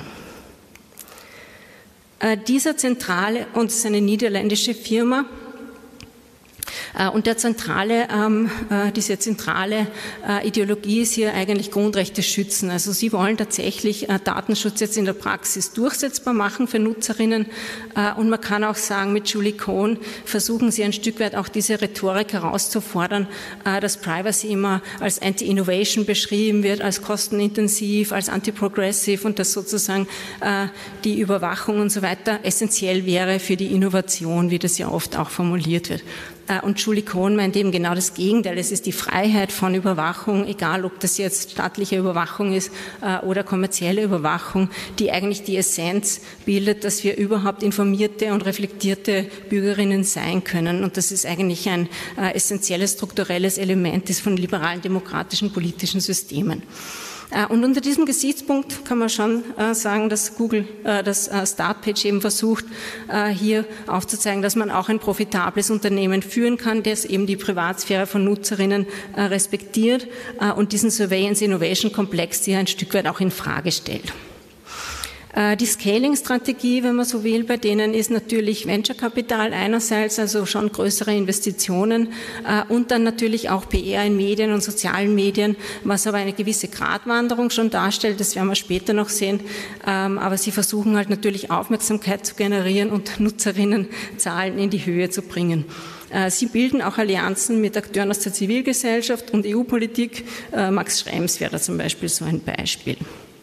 B: Dieser zentrale, und es ist eine niederländische Firma, und diese zentrale Ideologie ist hier eigentlich Grundrechte schützen. Also sie wollen tatsächlich Datenschutz jetzt in der Praxis durchsetzbar machen für Nutzerinnen. Und man kann auch sagen, mit Julie Cohn versuchen sie ein Stück weit auch diese Rhetorik herauszufordern, dass Privacy immer als Anti-Innovation beschrieben wird, als kostenintensiv, als anti-progressive und dass sozusagen die Überwachung und so weiter essentiell wäre für die Innovation, wie das ja oft auch formuliert wird. Und Julie Cohn meint eben genau das Gegenteil. Es ist die Freiheit von Überwachung, egal ob das jetzt staatliche Überwachung ist oder kommerzielle Überwachung, die eigentlich die Essenz bildet, dass wir überhaupt informierte und reflektierte Bürgerinnen sein können. Und das ist eigentlich ein essentielles strukturelles Element des von liberalen demokratischen politischen Systemen. Und unter diesem Gesichtspunkt kann man schon sagen, dass dass Startpage eben versucht, hier aufzuzeigen, dass man auch ein profitables Unternehmen führen kann, das eben die Privatsphäre von Nutzerinnen respektiert und diesen Surveillance-Innovation-Komplex hier ein Stück weit auch in Frage stellt. Die Scaling-Strategie, wenn man so will, bei denen ist natürlich Venture-Kapital einerseits, also schon größere Investitionen und dann natürlich auch PR in Medien und sozialen Medien, was aber eine gewisse Gratwanderung schon darstellt, das werden wir später noch sehen, aber sie versuchen halt natürlich Aufmerksamkeit zu generieren und Nutzerinnenzahlen in die Höhe zu bringen. Sie bilden auch Allianzen mit Akteuren aus der Zivilgesellschaft und EU-Politik. Max Schrems wäre da zum Beispiel so ein Beispiel.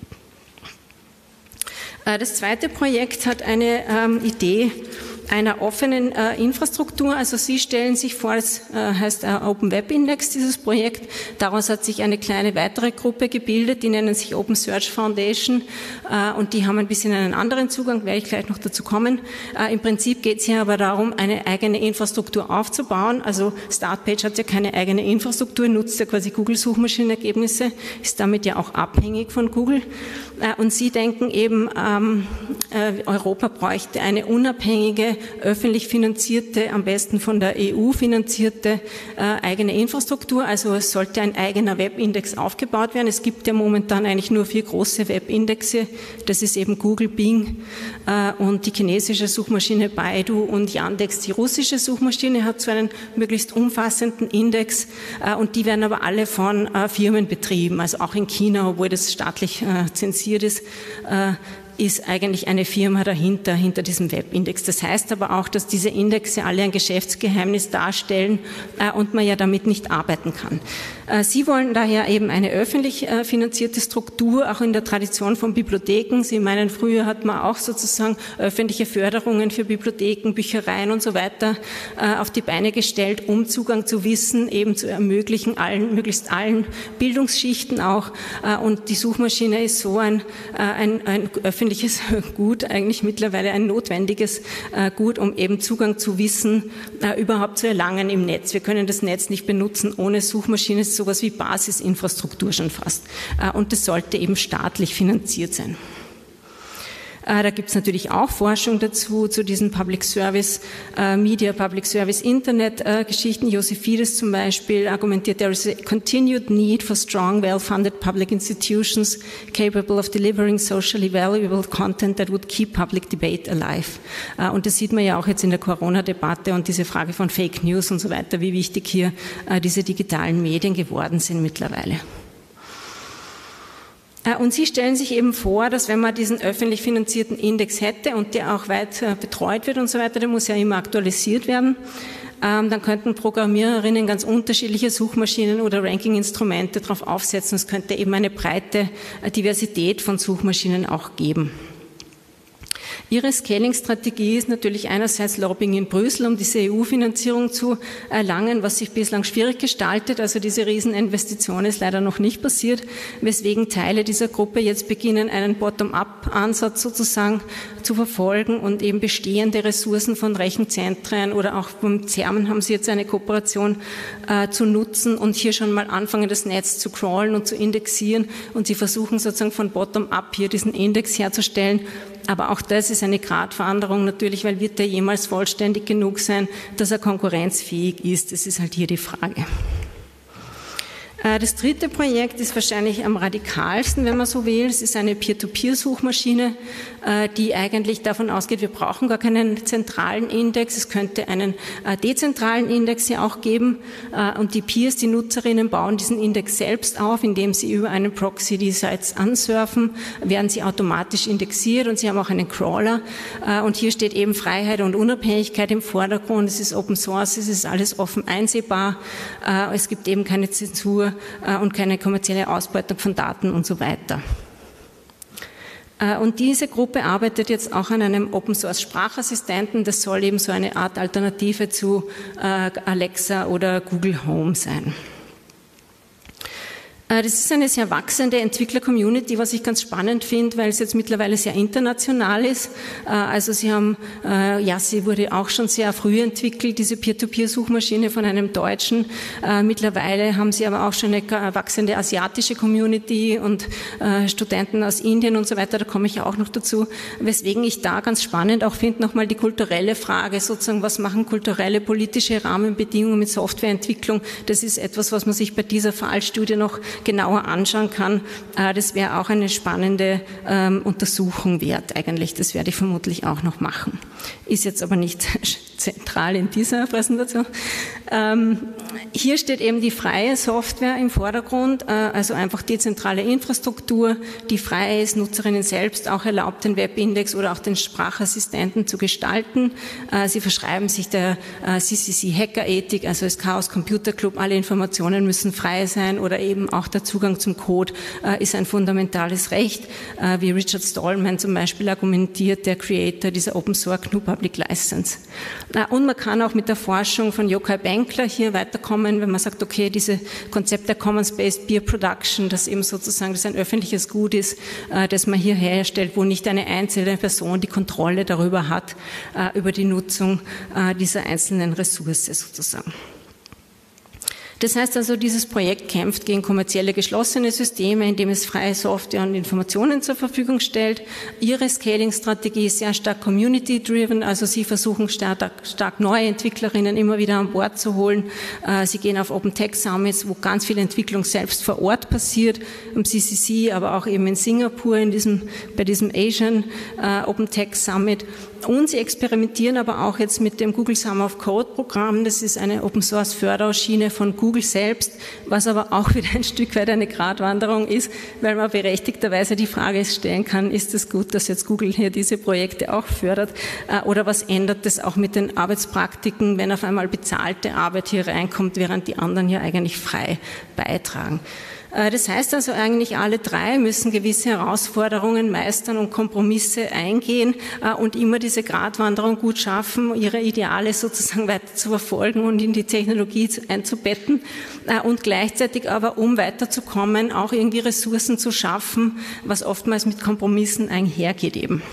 B: Das zweite Projekt hat eine Idee einer offenen Infrastruktur. Also Sie stellen sich vor, das heißt Open Web Index, dieses Projekt. Daraus hat sich eine kleine weitere Gruppe gebildet, die nennen sich Open Search Foundation und die haben ein bisschen einen anderen Zugang, werde ich gleich noch dazu kommen. Im Prinzip geht es hier aber darum, eine eigene Infrastruktur aufzubauen. Also Startpage hat ja keine eigene Infrastruktur, nutzt ja quasi Google-Suchmaschinenergebnisse, ist damit ja auch abhängig von Google. Und Sie denken eben, Europa bräuchte eine unabhängige, öffentlich finanzierte, am besten von der EU finanzierte eigene Infrastruktur. Also es sollte ein eigener Webindex aufgebaut werden. Es gibt ja momentan eigentlich nur 4 große Webindexe. Das ist eben Google, Bing und die chinesische Suchmaschine Baidu und Yandex. Die russische Suchmaschine hat so einen möglichst umfassenden Index und die werden aber alle von Firmen betrieben, also auch in China, obwohl das staatlich zensiert ist eigentlich eine Firma dahinter, hinter diesem Webindex. Das heißt aber auch, dass diese Indexe alle ein Geschäftsgeheimnis darstellen und man ja damit nicht arbeiten kann. Sie wollen daher eben eine öffentlich finanzierte Struktur, auch in der Tradition von Bibliotheken. Sie meinen, früher hat man auch sozusagen öffentliche Förderungen für Bibliotheken, Büchereien und so weiter auf die Beine gestellt, um Zugang zu Wissen eben zu ermöglichen, möglichst allen Bildungsschichten auch. Und die Suchmaschine ist so ein öffentliches Gut, eigentlich mittlerweile ein notwendiges Gut, um eben Zugang zu Wissen überhaupt zu erlangen im Netz. Wir können das Netz nicht benutzen ohne Suchmaschine, ist sowas wie Basisinfrastruktur schon fast. Und das sollte eben staatlich finanziert sein. Da gibt es natürlich auch Forschung dazu, zu diesen Public Service Media, Public Service Internet Geschichten. Josephides zum Beispiel argumentiert, there is a continued need for strong, well-funded public institutions capable of delivering socially valuable content that would keep public debate alive. Und das sieht man ja auch jetzt in der Corona-Debatte und diese Frage von Fake News und so weiter, wie wichtig hier diese digitalen Medien geworden sind mittlerweile. Und Sie stellen sich eben vor, dass wenn man diesen öffentlich finanzierten Index hätte und der auch weit betreut wird und so weiter, der muss ja immer aktualisiert werden, dann könnten Programmiererinnen ganz unterschiedliche Suchmaschinen oder Ranking-Instrumente darauf aufsetzen. Es könnte eben eine breite Diversität von Suchmaschinen auch geben. Ihre Scaling-Strategie ist natürlich einerseits Lobbying in Brüssel, um diese EU-Finanzierung zu erlangen, was sich bislang schwierig gestaltet. Also diese Rieseninvestition ist leider noch nicht passiert, weswegen Teile dieser Gruppe jetzt beginnen, einen Bottom-up-Ansatz sozusagen zu verfolgen und eben bestehende Ressourcen von Rechenzentren oder auch vom CERN haben sie jetzt eine Kooperation zu nutzen und hier schon mal anfangen, das Netz zu crawlen und zu indexieren. Und sie versuchen sozusagen von Bottom-up hier diesen Index herzustellen, Aber auch das ist eine Gratwanderung natürlich, weil wird der jemals vollständig genug sein, dass er konkurrenzfähig ist? Das ist halt hier die Frage. Das dritte Projekt ist wahrscheinlich am radikalsten, wenn man so will. Es ist eine Peer-to-Peer-Suchmaschine, die eigentlich davon ausgeht, wir brauchen gar keinen zentralen Index. Es könnte einen dezentralen Index ja auch geben. Und die Peers, die Nutzerinnen, bauen diesen Index selbst auf, indem sie über einen Proxy die Sites ansurfen, werden sie automatisch indexiert und sie haben auch einen Crawler. Und hier steht eben Freiheit und Unabhängigkeit im Vordergrund. Es ist Open Source, es ist alles offen einsehbar. Es gibt eben keine Zensur und keine kommerzielle Ausbeutung von Daten und so weiter. Und diese Gruppe arbeitet jetzt auch an einem Open-Source-Sprachassistenten. Das soll eben so eine Art Alternative zu Alexa oder Google Home sein. Das ist eine sehr wachsende Entwickler-Community, was ich ganz spannend finde, weil es jetzt mittlerweile sehr international ist. Also sie wurde auch schon sehr früh entwickelt, diese Peer-to-Peer-Suchmaschine von einem Deutschen. Mittlerweile haben sie aber auch schon eine wachsende asiatische Community und Studenten aus Indien und so weiter, da komme ich auch noch dazu. Weswegen ich da ganz spannend auch finde, nochmal die kulturelle Frage, sozusagen, was machen kulturelle, politische Rahmenbedingungen mit Softwareentwicklung? Das ist etwas, was man sich bei dieser Fallstudie noch genauer anschauen kann. Das wäre auch eine spannende Untersuchung wert eigentlich. Das werde ich vermutlich auch noch machen. Ist jetzt aber nicht zentral in dieser Präsentation. Hier steht eben die freie Software im Vordergrund, also einfach dezentrale Infrastruktur, die frei ist, Nutzerinnen selbst auch erlaubt, den Webindex oder auch den Sprachassistenten zu gestalten. Sie verschreiben sich der CCC-Hackerethik, also das Chaos Computer Club, alle Informationen müssen frei sein oder eben auch der Zugang zum Code ist ein fundamentales Recht, wie Richard Stallman zum Beispiel argumentiert, der Creator dieser Open Source GNU Public License. Und man kann auch mit der Forschung von Yochai Benkler hier weiterkommen, wenn man sagt, okay, diese Konzept der Commons-Based Peer Production, dass eben sozusagen das ein öffentliches Gut ist, das man hier herstellt, wo nicht eine einzelne Person die Kontrolle darüber hat, über die Nutzung dieser einzelnen Ressource sozusagen. Das heißt also, dieses Projekt kämpft gegen kommerzielle geschlossene Systeme, indem es freie Software und Informationen zur Verfügung stellt. Ihre Scaling-Strategie ist sehr stark community-driven, also sie versuchen stark neue Entwicklerinnen immer wieder an Bord zu holen. Sie gehen auf Open Tech Summits, wo ganz viel Entwicklung selbst vor Ort passiert, im CCC, aber auch eben in Singapur bei diesem Asian Open Tech Summit. Und sie experimentieren aber auch jetzt mit dem Google Summer of Code Programm. Das ist eine Open Source Förderschiene von Google selbst, was aber auch wieder ein Stück weit eine Gratwanderung ist, weil man berechtigterweise die Frage stellen kann, ist es gut, dass jetzt Google hier diese Projekte auch fördert, oder was ändert das auch mit den Arbeitspraktiken, wenn auf einmal bezahlte Arbeit hier reinkommt, während die anderen hier eigentlich frei beitragen. Das heißt also eigentlich, alle drei müssen gewisse Herausforderungen meistern und Kompromisse eingehen und immer diese Gratwanderung gut schaffen, ihre Ideale sozusagen weiter zu verfolgen und in die Technologie einzubetten und gleichzeitig aber, um weiterzukommen, auch irgendwie Ressourcen zu schaffen, was oftmals mit Kompromissen einhergeht eben.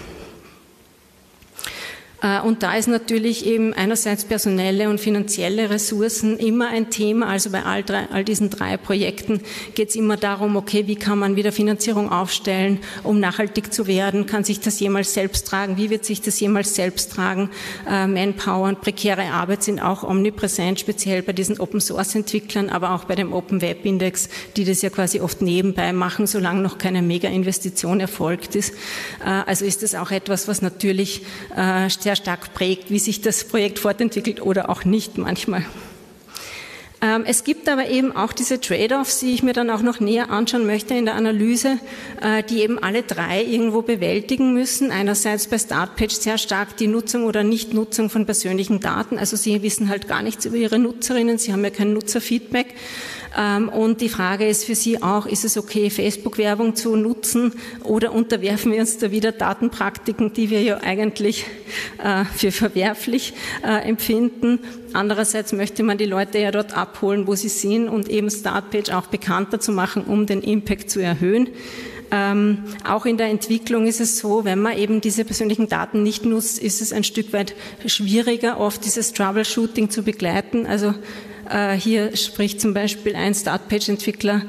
B: Und da ist natürlich eben einerseits personelle und finanzielle Ressourcen immer ein Thema. Also bei all diesen drei Projekten geht es immer darum, okay, wie kann man wieder Finanzierung aufstellen, um nachhaltig zu werden? Kann sich das jemals selbst tragen? Wie wird sich das jemals selbst tragen? Manpower und prekäre Arbeit sind auch omnipräsent, speziell bei diesen Open-Source-Entwicklern, aber auch bei dem Open Web Index, die das ja quasi oft nebenbei machen, solange noch keine Mega-Investition erfolgt ist. Also ist das auch etwas, was natürlich sehr stark prägt, wie sich das Projekt fortentwickelt oder auch nicht manchmal. Es gibt aber eben auch diese Trade-offs, die ich mir dann auch noch näher anschauen möchte in der Analyse, die eben alle drei irgendwo bewältigen müssen. Einerseits bei Startpage sehr stark die Nutzung oder Nichtnutzung von persönlichen Daten. Also Sie wissen halt gar nichts über Ihre Nutzerinnen, Sie haben ja kein Nutzerfeedback. Und die Frage ist für Sie auch, ist es okay, Facebook-Werbung zu nutzen oder unterwerfen wir uns da wieder Datenpraktiken, die wir ja eigentlich für verwerflich empfinden. Andererseits möchte man die Leute ja dort abholen, wo sie sind und eben Startpage auch bekannter zu machen, um den Impact zu erhöhen. Auch in der Entwicklung ist es so, wenn man eben diese persönlichen Daten nicht nutzt, ist es ein Stück weit schwieriger, oft dieses Troubleshooting zu begleiten. Also hier spricht zum Beispiel ein Startpage-Entwickler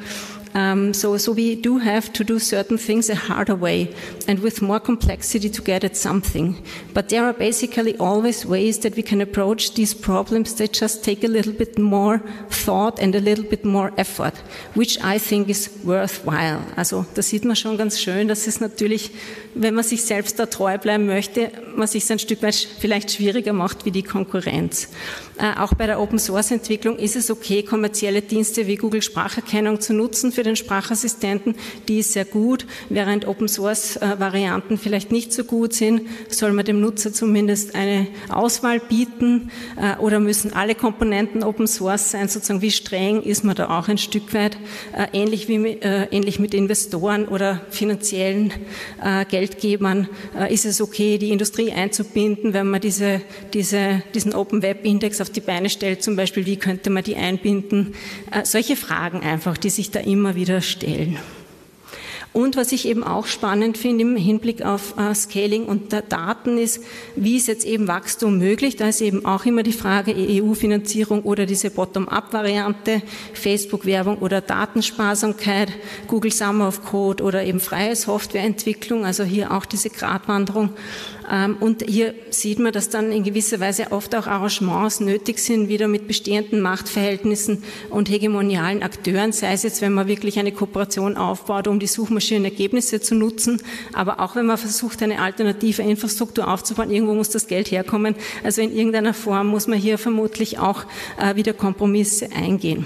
B: So we do have to do certain things a harder way and with more complexity to get at something. But there are basically always ways that we can approach these problems that just take a little bit more thought and a little bit more effort, which I think is worthwhile. Also da sieht man schon ganz schön, dass es natürlich, wenn man sich selbst da treu bleiben möchte, man sich ein Stück weit vielleicht schwieriger macht wie die Konkurrenz. Auch bei der Open-Source-Entwicklung ist es okay, kommerzielle Dienste wie Google Spracherkennung zu nutzen für den Sprachassistenten. Die ist sehr gut, während Open-Source-Varianten vielleicht nicht so gut sind, soll man dem Nutzer zumindest eine Auswahl bieten oder müssen alle Komponenten Open-Source sein, sozusagen wie streng ist man da auch ein Stück weit, ähnlich mit Investoren oder finanziellen Geldgebern ist es okay, die Industrie einzubinden, wenn man diesen Open Web Index auf die Beine stellt, zum Beispiel, wie könnte man die einbinden? Solche Fragen einfach, die sich da immer wieder stellen. Und was ich eben auch spannend finde im Hinblick auf Scaling und Daten ist, wie ist jetzt eben Wachstum möglich? Da ist eben auch immer die Frage EU-Finanzierung oder diese Bottom-up-Variante, Facebook-Werbung oder Datensparsamkeit, Google Summer of Code oder eben freie Softwareentwicklung, also hier auch diese Gratwanderung. Und hier sieht man, dass dann in gewisser Weise oft auch Arrangements nötig sind, wieder mit bestehenden Machtverhältnissen und hegemonialen Akteuren, sei es jetzt, wenn man wirklich eine Kooperation aufbaut, um die Suchmaschinenergebnisse zu nutzen, aber auch wenn man versucht, eine alternative Infrastruktur aufzubauen, irgendwo muss das Geld herkommen. Also in irgendeiner Form muss man hier vermutlich auch wieder Kompromisse eingehen.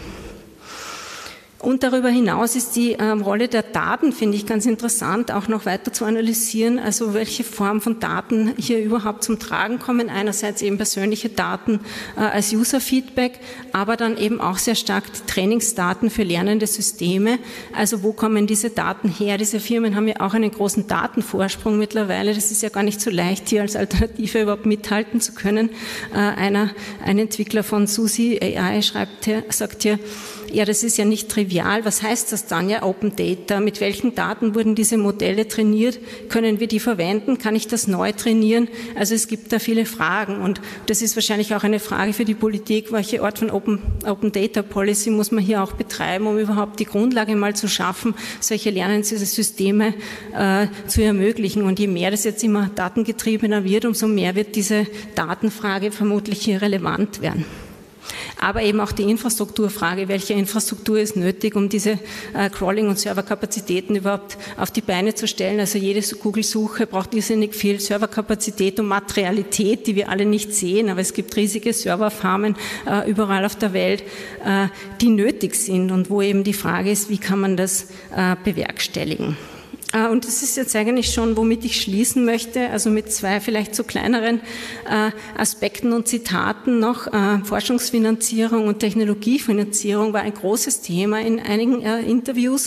B: Und darüber hinaus ist die Rolle der Daten, finde ich, ganz interessant, auch noch weiter zu analysieren, also welche Form von Daten hier überhaupt zum Tragen kommen. Einerseits eben persönliche Daten als User-Feedback, aber dann eben auch sehr stark die Trainingsdaten für lernende Systeme. Also wo kommen diese Daten her? Diese Firmen haben ja auch einen großen Datenvorsprung mittlerweile. Das ist ja gar nicht so leicht, hier als Alternative überhaupt mithalten zu können. Ein Entwickler von SUSI AI sagt hier, ja, das ist ja nicht trivial. Was heißt das dann? Ja, Open Data. Mit welchen Daten wurden diese Modelle trainiert? Können wir die verwenden? Kann ich das neu trainieren? Also es gibt da viele Fragen und das ist wahrscheinlich auch eine Frage für die Politik, welche Art von Open Data Policy muss man hier auch betreiben, um überhaupt die Grundlage mal zu schaffen, solche Lernensysteme zu ermöglichen. Und je mehr das jetzt immer datengetriebener wird, umso mehr wird diese Datenfrage vermutlich hier relevant werden. Aber eben auch die Infrastrukturfrage, welche Infrastruktur ist nötig, um diese Crawling- und Serverkapazitäten überhaupt auf die Beine zu stellen. Also jede Google-Suche braucht irrsinnig viel Serverkapazität und Materialität, die wir alle nicht sehen, aber es gibt riesige Serverfarmen überall auf der Welt, die nötig sind und wo eben die Frage ist, wie kann man das bewerkstelligen. Und das ist jetzt eigentlich schon, womit ich schließen möchte, also mit zwei vielleicht so kleineren Aspekten und Zitaten noch. Forschungsfinanzierung und Technologiefinanzierung war ein großes Thema in einigen Interviews.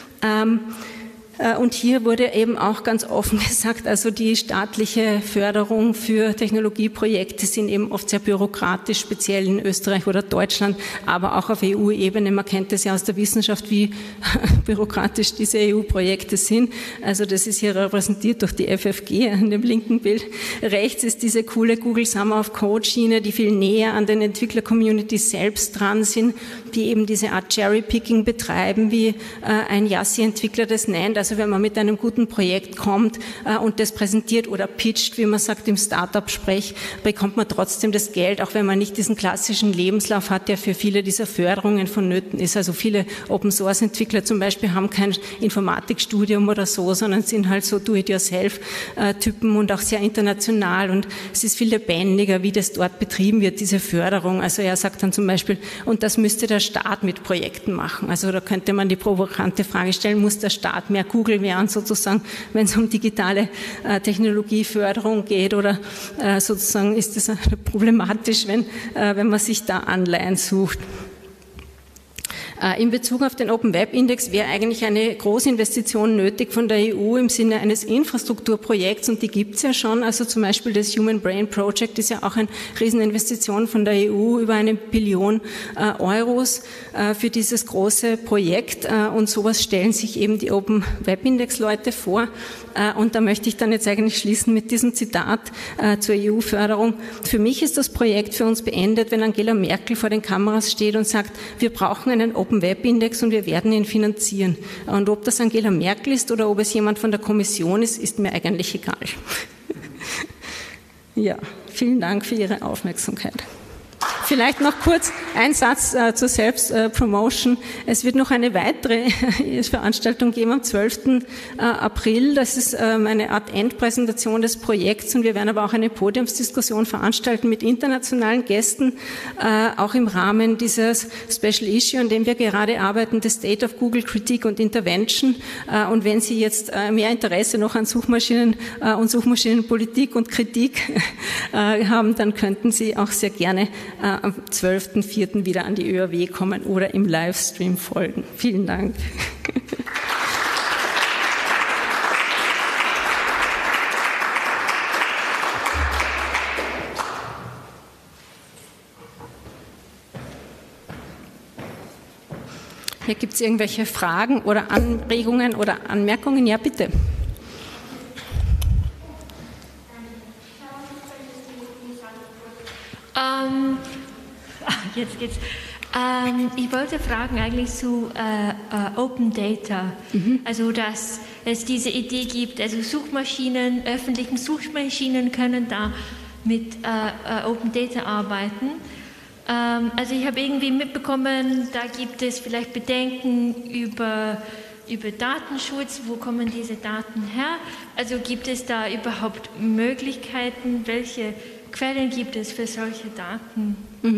B: Und hier wurde eben auch ganz offen gesagt, also die staatliche Förderung für Technologieprojekte sind eben oft sehr bürokratisch, speziell in Österreich oder Deutschland, aber auch auf EU-Ebene. Man kennt es ja aus der Wissenschaft, wie bürokratisch diese EU-Projekte sind. Also das ist hier repräsentiert durch die FFG in dem linken Bild. Rechts ist diese coole Google Summer of Code Schiene, die viel näher an den Entwickler-Communities selbst dran sind, die eben diese Art Cherry-Picking betreiben, wie ein Yassi-Entwickler das nennt. Also wenn man mit einem guten Projekt kommt und das präsentiert oder pitcht, wie man sagt im Startup-Sprech, bekommt man trotzdem das Geld, auch wenn man nicht diesen klassischen Lebenslauf hat, der für viele dieser Förderungen vonnöten ist. Also viele Open-Source-Entwickler zum Beispiel haben kein Informatikstudium oder so, sondern sind halt so Do-it-yourself-Typen und auch sehr international und es ist viel lebendiger, wie das dort betrieben wird, diese Förderung. Also er sagt dann zum Beispiel, und das müsste der Staat mit Projekten machen. Also da könnte man die provokante Frage stellen, muss der Staat mehr Google werden sozusagen, wenn es um digitale Technologieförderung geht oder sozusagen ist das problematisch, wenn man sich da Anleihen sucht. In Bezug auf den Open Web Index wäre eigentlich eine Großinvestition nötig von der EU im Sinne eines Infrastrukturprojekts und die gibt es ja schon. Also zum Beispiel das Human Brain Project ist ja auch eine Rieseninvestition von der EU über 1 Billion Euros für dieses große Projekt und sowas stellen sich eben die Open Web Index Leute vor. Und da möchte ich dann jetzt eigentlich schließen mit diesem Zitat zur EU-Förderung. Für mich ist das Projekt für uns beendet, wenn Angela Merkel vor den Kameras steht und sagt, wir brauchen einen Open Open Web Index und wir werden ihn finanzieren. Und ob das Angela Merkel ist oder ob es jemand von der Kommission ist, ist mir eigentlich egal. Ja, vielen Dank für Ihre Aufmerksamkeit. Vielleicht noch kurz ein Satz zur Selbstpromotion. Es wird noch eine weitere Veranstaltung geben am 12. April. Das ist eine Art Endpräsentation des Projekts und wir werden aber auch eine Podiumsdiskussion veranstalten mit internationalen Gästen, auch im Rahmen dieses Special Issue, an dem wir gerade arbeiten, The State of Google Critique und Intervention. Und wenn Sie jetzt mehr Interesse noch an Suchmaschinen und Suchmaschinenpolitik und Kritik haben, dann könnten Sie auch sehr gerne am 12.04. wieder an die ÖAW kommen oder im Livestream folgen. Vielen Dank. Hier gibt es irgendwelche Fragen oder Anregungen oder Anmerkungen? Ja, bitte.
C: Jetzt geht's. Ich wollte fragen eigentlich zu Open Data. Also, dass es diese Idee gibt, also Suchmaschinen, öffentlichen Suchmaschinen können da mit Open Data arbeiten. Also ich habe irgendwie mitbekommen, da gibt es vielleicht Bedenken über Datenschutz, wo kommen diese Daten her? Also gibt es da überhaupt Möglichkeiten, welche Quellen gibt es für solche Daten?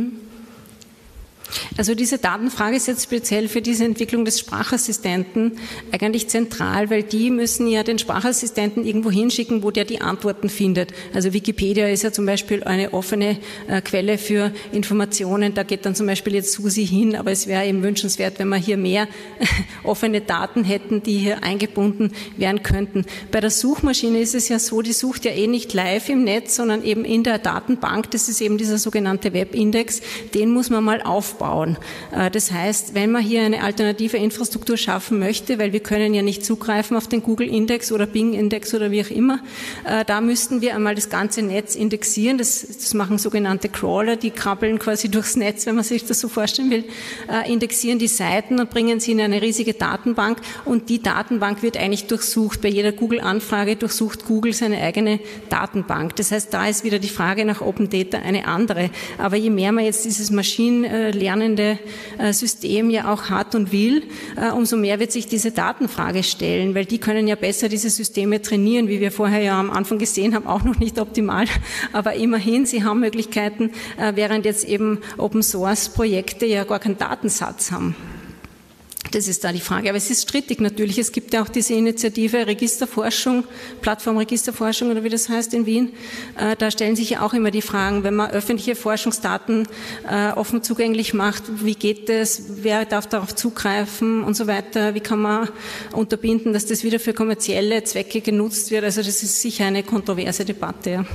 B: Also diese Datenfrage ist jetzt speziell für diese Entwicklung des Sprachassistenten eigentlich zentral, weil die müssen ja den Sprachassistenten irgendwo hinschicken, wo der die Antworten findet. Also Wikipedia ist ja zum Beispiel eine offene Quelle für Informationen, da geht dann zum Beispiel jetzt Susi hin, aber es wäre eben wünschenswert, wenn wir hier mehr offene Daten hätten, die hier eingebunden werden könnten. Bei der Suchmaschine ist es ja so, die sucht ja eh nicht live im Netz, sondern eben in der Datenbank, das ist eben dieser sogenannte Webindex, den muss man mal aufbauen. Das heißt, wenn man hier eine alternative Infrastruktur schaffen möchte, weil wir können ja nicht zugreifen auf den Google-Index oder Bing-Index oder wie auch immer, da müssten wir einmal das ganze Netz indexieren. Das machen sogenannte Crawler, die krabbeln quasi durchs Netz, wenn man sich das so vorstellen will, indexieren die Seiten und bringen sie in eine riesige Datenbank und die Datenbank wird eigentlich durchsucht. Bei jeder Google-Anfrage durchsucht Google seine eigene Datenbank. Das heißt, da ist wieder die Frage nach Open Data eine andere. Aber je mehr man jetzt dieses maschinenlernende System ja auch hat und will, umso mehr wird sich diese Datenfrage stellen, weil die können ja besser diese Systeme trainieren, wie wir vorher ja am Anfang gesehen haben, auch noch nicht optimal, aber immerhin, sie haben Möglichkeiten, während jetzt eben Open-Source-Projekte ja gar keinen Datensatz haben. Das ist da die Frage. Aber es ist strittig natürlich. Es gibt ja auch diese Initiative Registerforschung, Plattform Registerforschung oder wie das heißt in Wien. Da stellen sich ja auch immer die Fragen, wenn man öffentliche Forschungsdaten offen zugänglich macht, wie geht das, wer darf darauf zugreifen und so weiter, wie kann man unterbinden, dass das wieder für kommerzielle Zwecke genutzt wird. Also das ist sicher eine kontroverse Debatte. Ja.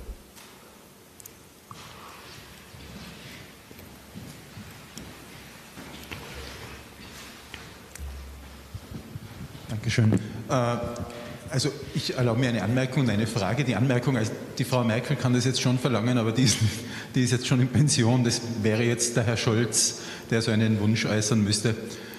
D: Dankeschön. Also ich erlaube mir eine Anmerkung und eine Frage. Die Anmerkung, also die Frau Merkel kann das jetzt schon verlangen, aber die ist jetzt schon in Pension. Das wäre jetzt der Herr Scholz, der so einen Wunsch äußern müsste.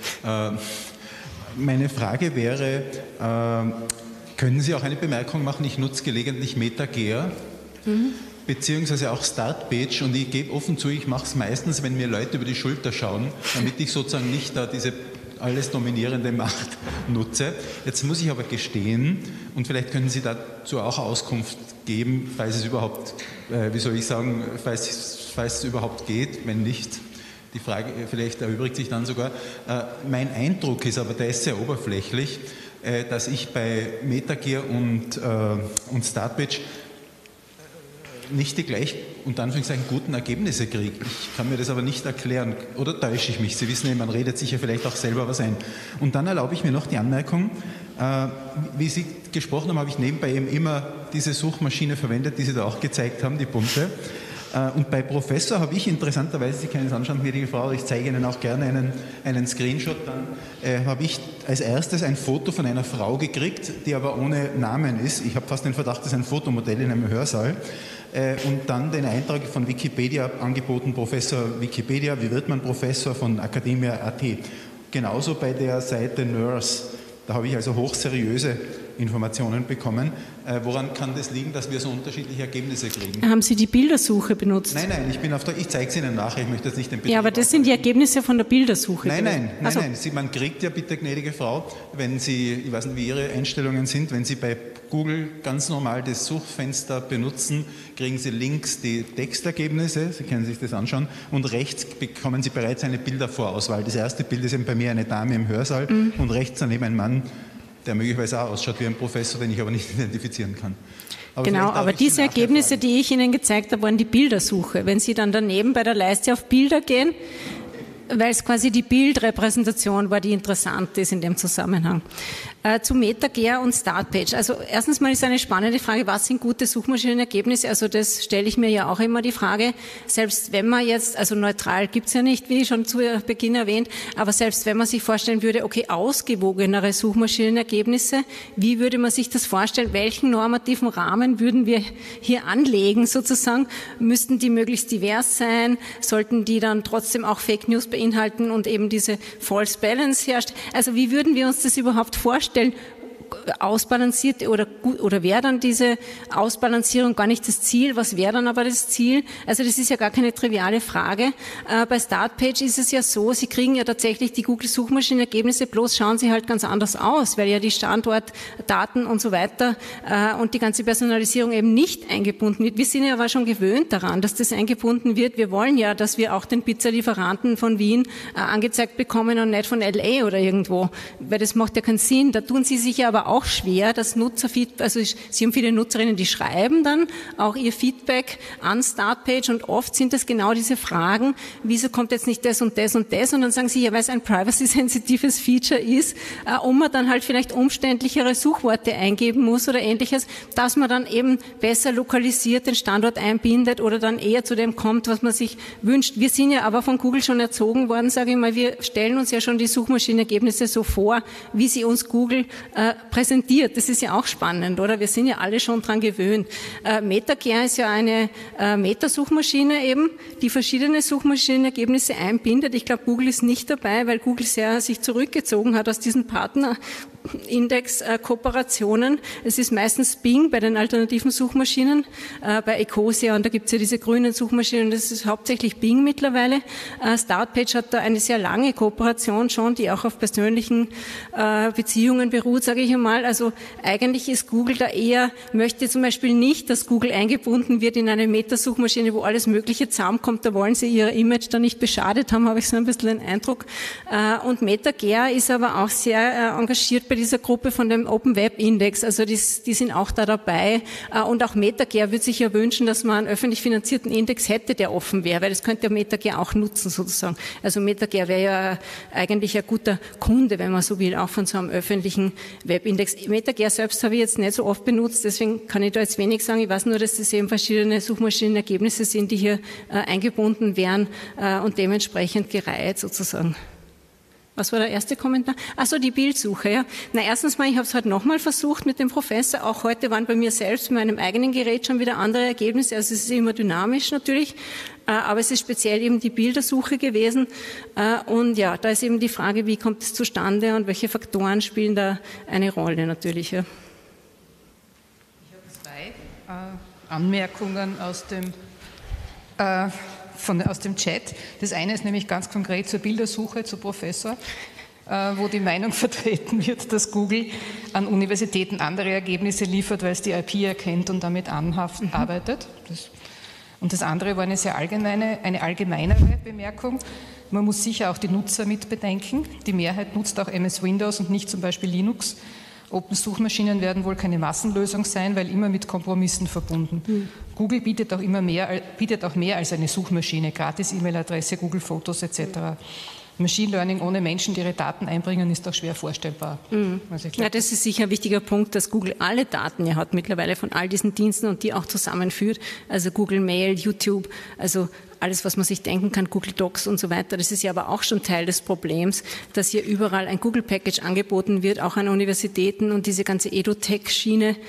D: Meine Frage wäre, können Sie auch eine Bemerkung machen? Ich nutze gelegentlich MetaGear. Beziehungsweise auch Startpage und ich gebe offen zu, ich mache es meistens, wenn mir Leute über die Schulter schauen, damit ich sozusagen nicht da diese alles dominierende Macht nutze. Jetzt muss ich aber gestehen, und vielleicht können Sie dazu auch Auskunft geben, falls es überhaupt, wie soll ich sagen, falls es überhaupt geht, wenn nicht, die Frage vielleicht erübrigt sich dann sogar. Mein Eindruck ist aber, der ist sehr oberflächlich, dass ich bei MetaGear und Startpage nicht die gleich, unter Anführungszeichen, guten Ergebnisse kriege. Ich kann mir das aber nicht erklären. Oder täusche ich mich? Sie wissen ja, man redet sich ja vielleicht auch selber was ein. Und dann erlaube ich mir noch die Anmerkung, wie Sie gesprochen haben, habe ich nebenbei eben immer diese Suchmaschine verwendet, die Sie da auch gezeigt haben, die bunte. Und bei Professor habe ich interessanterweise, Sie können es anschauen, gnädige Frau, ich zeige Ihnen auch gerne einen Screenshot, dann habe ich als erstes ein Foto von einer Frau gekriegt, die aber ohne Namen ist. Ich habe fast den Verdacht, das ist ein Fotomodell in einem Hörsaal. und dann den Eintrag von Wikipedia angeboten, Professor Wikipedia, wie wird man Professor von Academia.at. Genauso bei der Seite Nurse. Da habe ich also hochseriöse Informationen bekommen. Woran kann das liegen, dass wir so unterschiedliche Ergebnisse kriegen?
B: Haben Sie die Bildersuche benutzt?
D: Nein, ich zeige es Ihnen nachher, ich möchte jetzt nicht den Betrieb.
B: Ja, aber das sind die Ergebnisse von der Bildersuche.
D: Nein. Man kriegt ja, bitte gnädige Frau, wenn Sie, ich weiß nicht, wie Ihre Einstellungen sind, wenn Sie bei Google ganz normal das Suchfenster benutzen, kriegen Sie links die Textergebnisse, Sie können sich das anschauen, und rechts bekommen Sie bereits eine Bildervorauswahl. Das erste Bild ist eben bei mir eine Dame im Hörsaal und rechts daneben ein Mann, der möglicherweise auch ausschaut wie ein Professor, den ich aber nicht identifizieren kann.
B: Aber diese Ergebnisse, die ich Ihnen gezeigt habe, waren die Bildersuche. Wenn Sie dann daneben bei der Leiste auf Bilder gehen, weil es quasi die Bildrepräsentation war, die interessant ist in dem Zusammenhang. Zu MetaGear und Startpage. Also erstens mal ist eine spannende Frage, was sind gute Suchmaschinenergebnisse? Also das stelle ich mir ja auch immer die Frage, selbst wenn man jetzt, also neutral gibt's ja nicht, wie schon zu Beginn erwähnt, aber selbst wenn man sich vorstellen würde, okay, ausgewogenere Suchmaschinenergebnisse, wie würde man sich das vorstellen? Welchen normativen Rahmen würden wir hier anlegen sozusagen? Müssten die möglichst divers sein? Sollten die dann trotzdem auch Fake News beinhalten und eben diese False Balance herstellen? Also wie würden wir uns das überhaupt vorstellen? Ausbalanciert oder wäre dann diese Ausbalancierung gar nicht das Ziel? Was wäre dann aber das Ziel? Also das ist ja gar keine triviale Frage. Bei Startpage ist es ja so, Sie kriegen ja tatsächlich die Google-Suchmaschinenergebnisse, bloß schauen sie halt ganz anders aus, weil ja die Standortdaten und so weiter und die ganze Personalisierung eben nicht eingebunden wird. Wir sind ja aber schon gewöhnt daran, dass das eingebunden wird. Wir wollen ja, dass wir auch den Pizzalieferanten von Wien angezeigt bekommen und nicht von LA oder irgendwo, weil das macht ja keinen Sinn. Da tun Sie sich ja aber auch schwer, das Nutzerfeedback, also Sie haben viele Nutzerinnen, die schreiben dann auch ihr Feedback an Startpage und oft sind das genau diese Fragen, wieso kommt jetzt nicht das und das und das und dann sagen Sie, ja, weil es ein privacy-sensitives Feature ist, man dann halt vielleicht umständlichere Suchworte eingeben muss oder ähnliches, dass man dann eben besser lokalisiert den Standort einbindet oder dann eher zu dem kommt, was man sich wünscht. Wir sind ja aber von Google schon erzogen worden, sage ich mal, wir stellen uns ja schon die Suchmaschinenergebnisse so vor, wie sie uns Google präsentiert. Das ist ja auch spannend, oder? Wir sind ja alle schon dran gewöhnt. MetaGear ist ja eine Metasuchmaschine eben, die verschiedene Suchmaschinenergebnisse einbindet. Ich glaube, Google ist nicht dabei, weil Google sehr sich zurückgezogen hat aus diesen Partnerindex-Kooperationen. Es ist meistens Bing bei den alternativen Suchmaschinen, bei Ecosia und da gibt es ja diese grünen Suchmaschinen, das ist hauptsächlich Bing mittlerweile. Startpage hat da eine sehr lange Kooperation schon, die auch auf persönlichen Beziehungen beruht, sage ich einmal. Also eigentlich ist Google da eher, möchte zum Beispiel nicht, dass Google eingebunden wird in eine Metasuchmaschine, wo alles Mögliche zusammenkommt. Da wollen sie ihr Image da nicht beschadet haben, habe ich so ein bisschen den Eindruck. Und MetaGear ist aber auch sehr engagiert bei dieser Gruppe von dem Open Web Index. Also die sind auch da dabei. Und auch MetaGear würde sich ja wünschen, dass man einen öffentlich finanzierten Index hätte, der offen wäre, weil das könnte ja MetaGear auch nutzen sozusagen. Also MetaGear wäre ja eigentlich ein guter Kunde, wenn man so will, auch von so einem öffentlichen Webindex. MetaGear selbst habe ich jetzt nicht so oft benutzt, deswegen kann ich da jetzt wenig sagen. Ich weiß nur, dass das eben verschiedene Suchmaschinenergebnisse sind, die hier eingebunden wären und dementsprechend gereiht sozusagen. Was war der erste Kommentar? Ach so, die Bildsuche, ja. Na, erstens mal, ich habe es heute nochmal versucht mit dem Professor. Auch heute waren bei mir selbst mit meinem eigenen Gerät schon wieder andere Ergebnisse. Also es ist immer dynamisch natürlich, aber es ist speziell eben die Bildersuche gewesen. Und ja, da ist eben die Frage, wie kommt es zustande und welche Faktoren spielen da eine Rolle natürlich. Ja.
A: Ich habe zwei Anmerkungen aus dem Chat. Das eine ist nämlich ganz konkret zur Bildersuche, zu Professor, wo die Meinung vertreten wird, dass Google an Universitäten andere Ergebnisse liefert, weil es die IP erkennt und damit arbeitet. Und das andere war eine allgemeinere Bemerkung. Man muss sicher auch die Nutzer mit bedenken. Die Mehrheit nutzt auch MS Windows und nicht zum Beispiel Linux. Open-Suchmaschinen werden wohl keine Massenlösung sein, weil immer mit Kompromissen verbunden. Google bietet auch mehr als eine Suchmaschine, Gratis-E-Mail-Adresse, Google Fotos etc. Machine Learning ohne Menschen, die ihre Daten einbringen, ist auch schwer vorstellbar. Also ich glaub,
B: ja, das ist sicher ein wichtiger Punkt, dass Google alle Daten ja hat mittlerweile von all diesen Diensten und die auch zusammenführt. Also Google Mail, YouTube, also alles, was man sich denken kann, Google Docs und so weiter. Das ist ja aber auch schon Teil des Problems, dass hier überall ein Google-Package angeboten wird, auch an Universitäten und diese ganze Edutech-Schiene.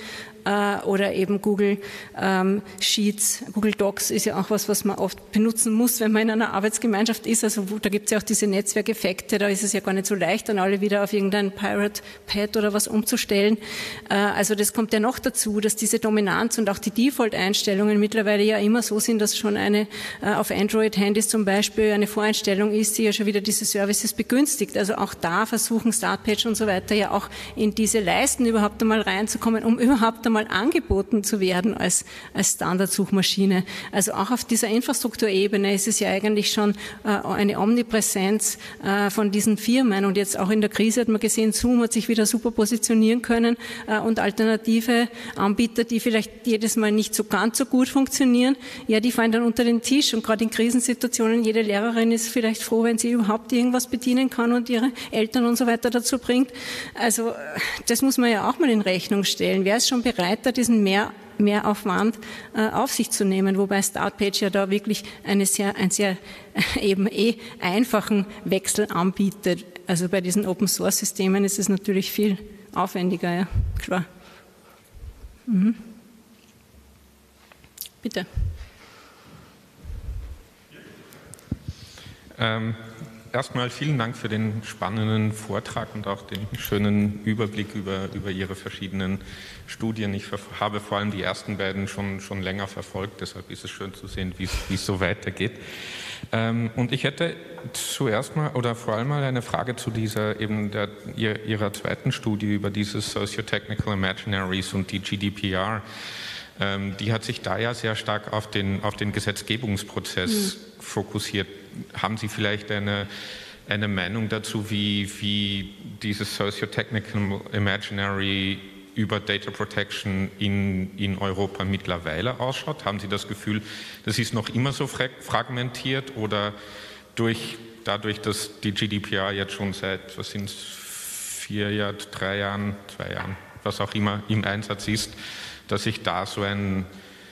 B: oder eben Google Sheets. Google Docs ist ja auch was man oft benutzen muss, wenn man in einer Arbeitsgemeinschaft ist. Also da gibt es ja auch diese Netzwerkeffekte, da ist es ja gar nicht so leicht, dann alle wieder auf irgendein Pirate Pad oder was umzustellen. Also das kommt ja noch dazu, dass diese Dominanz und auch die Default-Einstellungen mittlerweile ja immer so sind, dass schon eine auf Android-Handys zum Beispiel eine Voreinstellung ist, die ja schon wieder diese Services begünstigt. Also auch da versuchen Startpage und so weiter ja auch in diese Leisten überhaupt einmal reinzukommen, um überhaupt einmal angeboten zu werden als Standardsuchmaschine. Also auch auf dieser Infrastrukturebene ist es ja eigentlich schon eine Omnipräsenz von diesen Firmen. Und jetzt auch in der Krise hat man gesehen, Zoom hat sich wieder super positionieren können und alternative Anbieter, die vielleicht jedes Mal nicht so ganz so gut funktionieren, ja, die fallen dann unter den Tisch. Und gerade in Krisensituationen, jede Lehrerin ist vielleicht froh, wenn sie überhaupt irgendwas bedienen kann und ihre Eltern und so weiter dazu bringt. Also das muss man ja auch mal in Rechnung stellen. Wer ist schon bereit, da diesen Mehraufwand auf sich zu nehmen, wobei Startpage ja da wirklich einen sehr eben einfachen Wechsel anbietet. Also bei diesen Open-Source-Systemen ist es natürlich viel aufwendiger, ja, klar. Mhm. Bitte.
E: Erstmal vielen Dank für den spannenden Vortrag und auch den schönen Überblick über Ihre verschiedenen Studien. Ich habe vor allem die ersten beiden schon länger verfolgt, deshalb ist es schön zu sehen, wie es so weitergeht. Und ich hätte zuerst mal oder vor allem mal eine Frage zu Ihrer zweiten Studie über diese Socio-Technical Imaginaries und die GDPR. Die hat sich da ja sehr stark auf den Gesetzgebungsprozess fokussiert. Haben Sie vielleicht eine Meinung dazu, wie dieses Socio-Technical Imaginary über Data Protection in Europa mittlerweile ausschaut? Haben Sie das Gefühl, das ist noch immer so fragmentiert oder dadurch, dass die GDPR jetzt schon seit, 4 Jahren, 3 Jahren, 2 Jahren, was auch immer im Einsatz ist, dass sich da so ein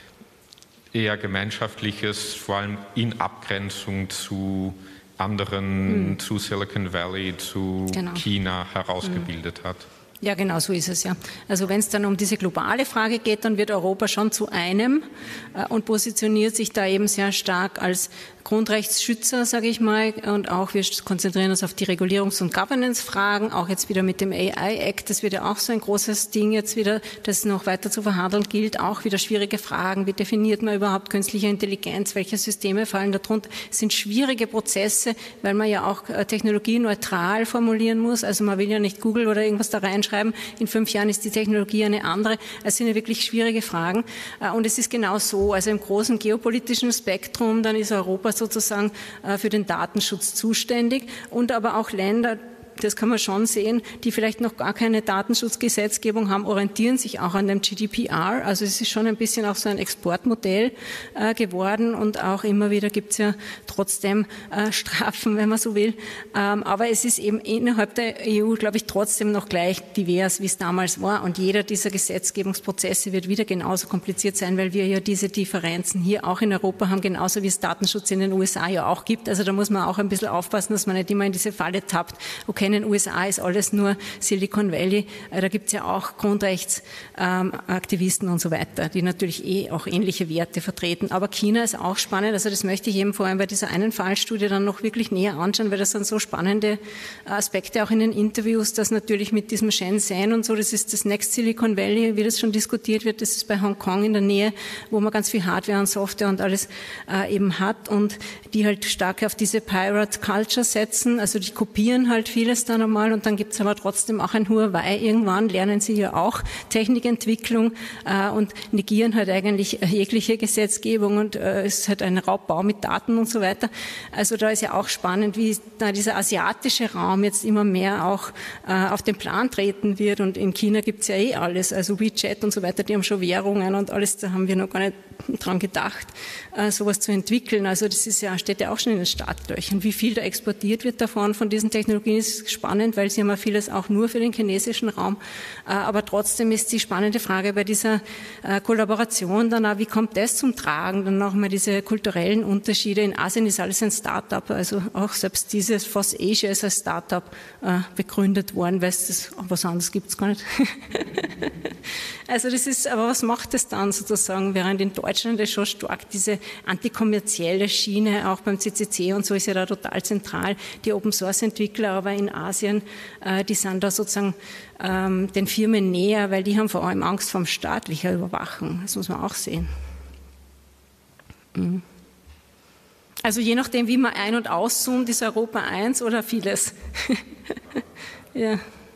E: eher gemeinschaftliches, vor allem in Abgrenzung zu anderen, zu Silicon Valley, zu China herausgebildet hat?
B: Ja, genau so ist es ja. Also wenn es dann um diese globale Frage geht, dann wird Europa schon zu einem und positioniert sich da eben sehr stark als Grundrechtsschützer, sage ich mal, und auch wir konzentrieren uns auf die Regulierungs- und Governance-Fragen, auch jetzt wieder mit dem AI-Act, das wird ja auch so ein großes Ding jetzt wieder, das noch weiter zu verhandeln gilt, auch wieder schwierige Fragen, wie definiert man überhaupt künstliche Intelligenz, welche Systeme fallen darunter, es sind schwierige Prozesse, weil man ja auch technologieneutral formulieren muss, also man will ja nicht Google oder irgendwas da reinschreiben, in 5 Jahren ist die Technologie eine andere, es sind ja wirklich schwierige Fragen und es ist genau so, also im großen geopolitischen Spektrum, dann ist Europa sozusagen für den Datenschutz zuständig und aber auch Länder, das kann man schon sehen, die vielleicht noch gar keine Datenschutzgesetzgebung haben, orientieren sich auch an dem GDPR. Also es ist schon ein bisschen auch so ein Exportmodell geworden und auch immer wieder gibt es ja trotzdem Strafen, wenn man so will. Aber es ist eben innerhalb der EU, glaube ich, trotzdem noch gleich divers, wie es damals war. Und jeder dieser Gesetzgebungsprozesse wird wieder genauso kompliziert sein, weil wir ja diese Differenzen hier auch in Europa haben, genauso wie es Datenschutz in den USA ja auch gibt. Also da muss man auch ein bisschen aufpassen, dass man nicht immer in diese Falle tappt. Okay, in den USA ist alles nur Silicon Valley. Da gibt es ja auch Grundrechtsaktivisten und so weiter, die natürlich auch ähnliche Werte vertreten. Aber China ist auch spannend. Also das möchte ich eben vor allem bei dieser einen Fallstudie dann noch wirklich näher anschauen, weil das sind so spannende Aspekte auch in den Interviews, dass natürlich mit diesem Shenzhen und so, das ist das Next Silicon Valley, wie das schon diskutiert wird, das ist bei Hongkong in der Nähe, wo man ganz viel Hardware und Software und alles eben hat und die halt stark auf diese Pirate Culture setzen. Also die kopieren halt vieles dann einmal und dann gibt es aber trotzdem auch ein Huawei. Irgendwann lernen sie ja auch Technikentwicklung und negieren halt eigentlich jegliche Gesetzgebung und es ist halt ein Raubbau mit Daten und so weiter. Also da ist ja auch spannend, wie dieser asiatische Raum jetzt immer mehr auch auf den Plan treten wird und in China gibt es ja eh alles, also WeChat und so weiter, die haben schon Währungen und alles, da haben wir noch gar nicht dran gedacht, sowas zu entwickeln. Also das ist ja, steht ja auch schon in den Startlöchern. Wie viel da exportiert wird davon, von diesen Technologien, ist spannend, weil sie haben ja vieles auch nur für den chinesischen Raum. Aber trotzdem ist die spannende Frage bei dieser Kollaboration dann auch, wie kommt das zum Tragen? Dann nochmal diese kulturellen Unterschiede. In Asien ist alles ein Start-up, also auch selbst dieses FOSS Asia ist als Start-up begründet worden, weil es das, was anderes gibt es gar nicht. Also das ist, aber was macht es dann sozusagen, während in Deutschland ja schon stark diese antikommerzielle Schiene, auch beim CCC und so ist ja da total zentral, die Open-Source-Entwickler, aber in Asien, die sind da sozusagen den Firmen näher, weil die haben vor allem Angst vor staatlicher Überwachung, das muss man auch sehen. Also je nachdem, wie man ein- und auszoomt, ist Europa eins oder vieles. Ja.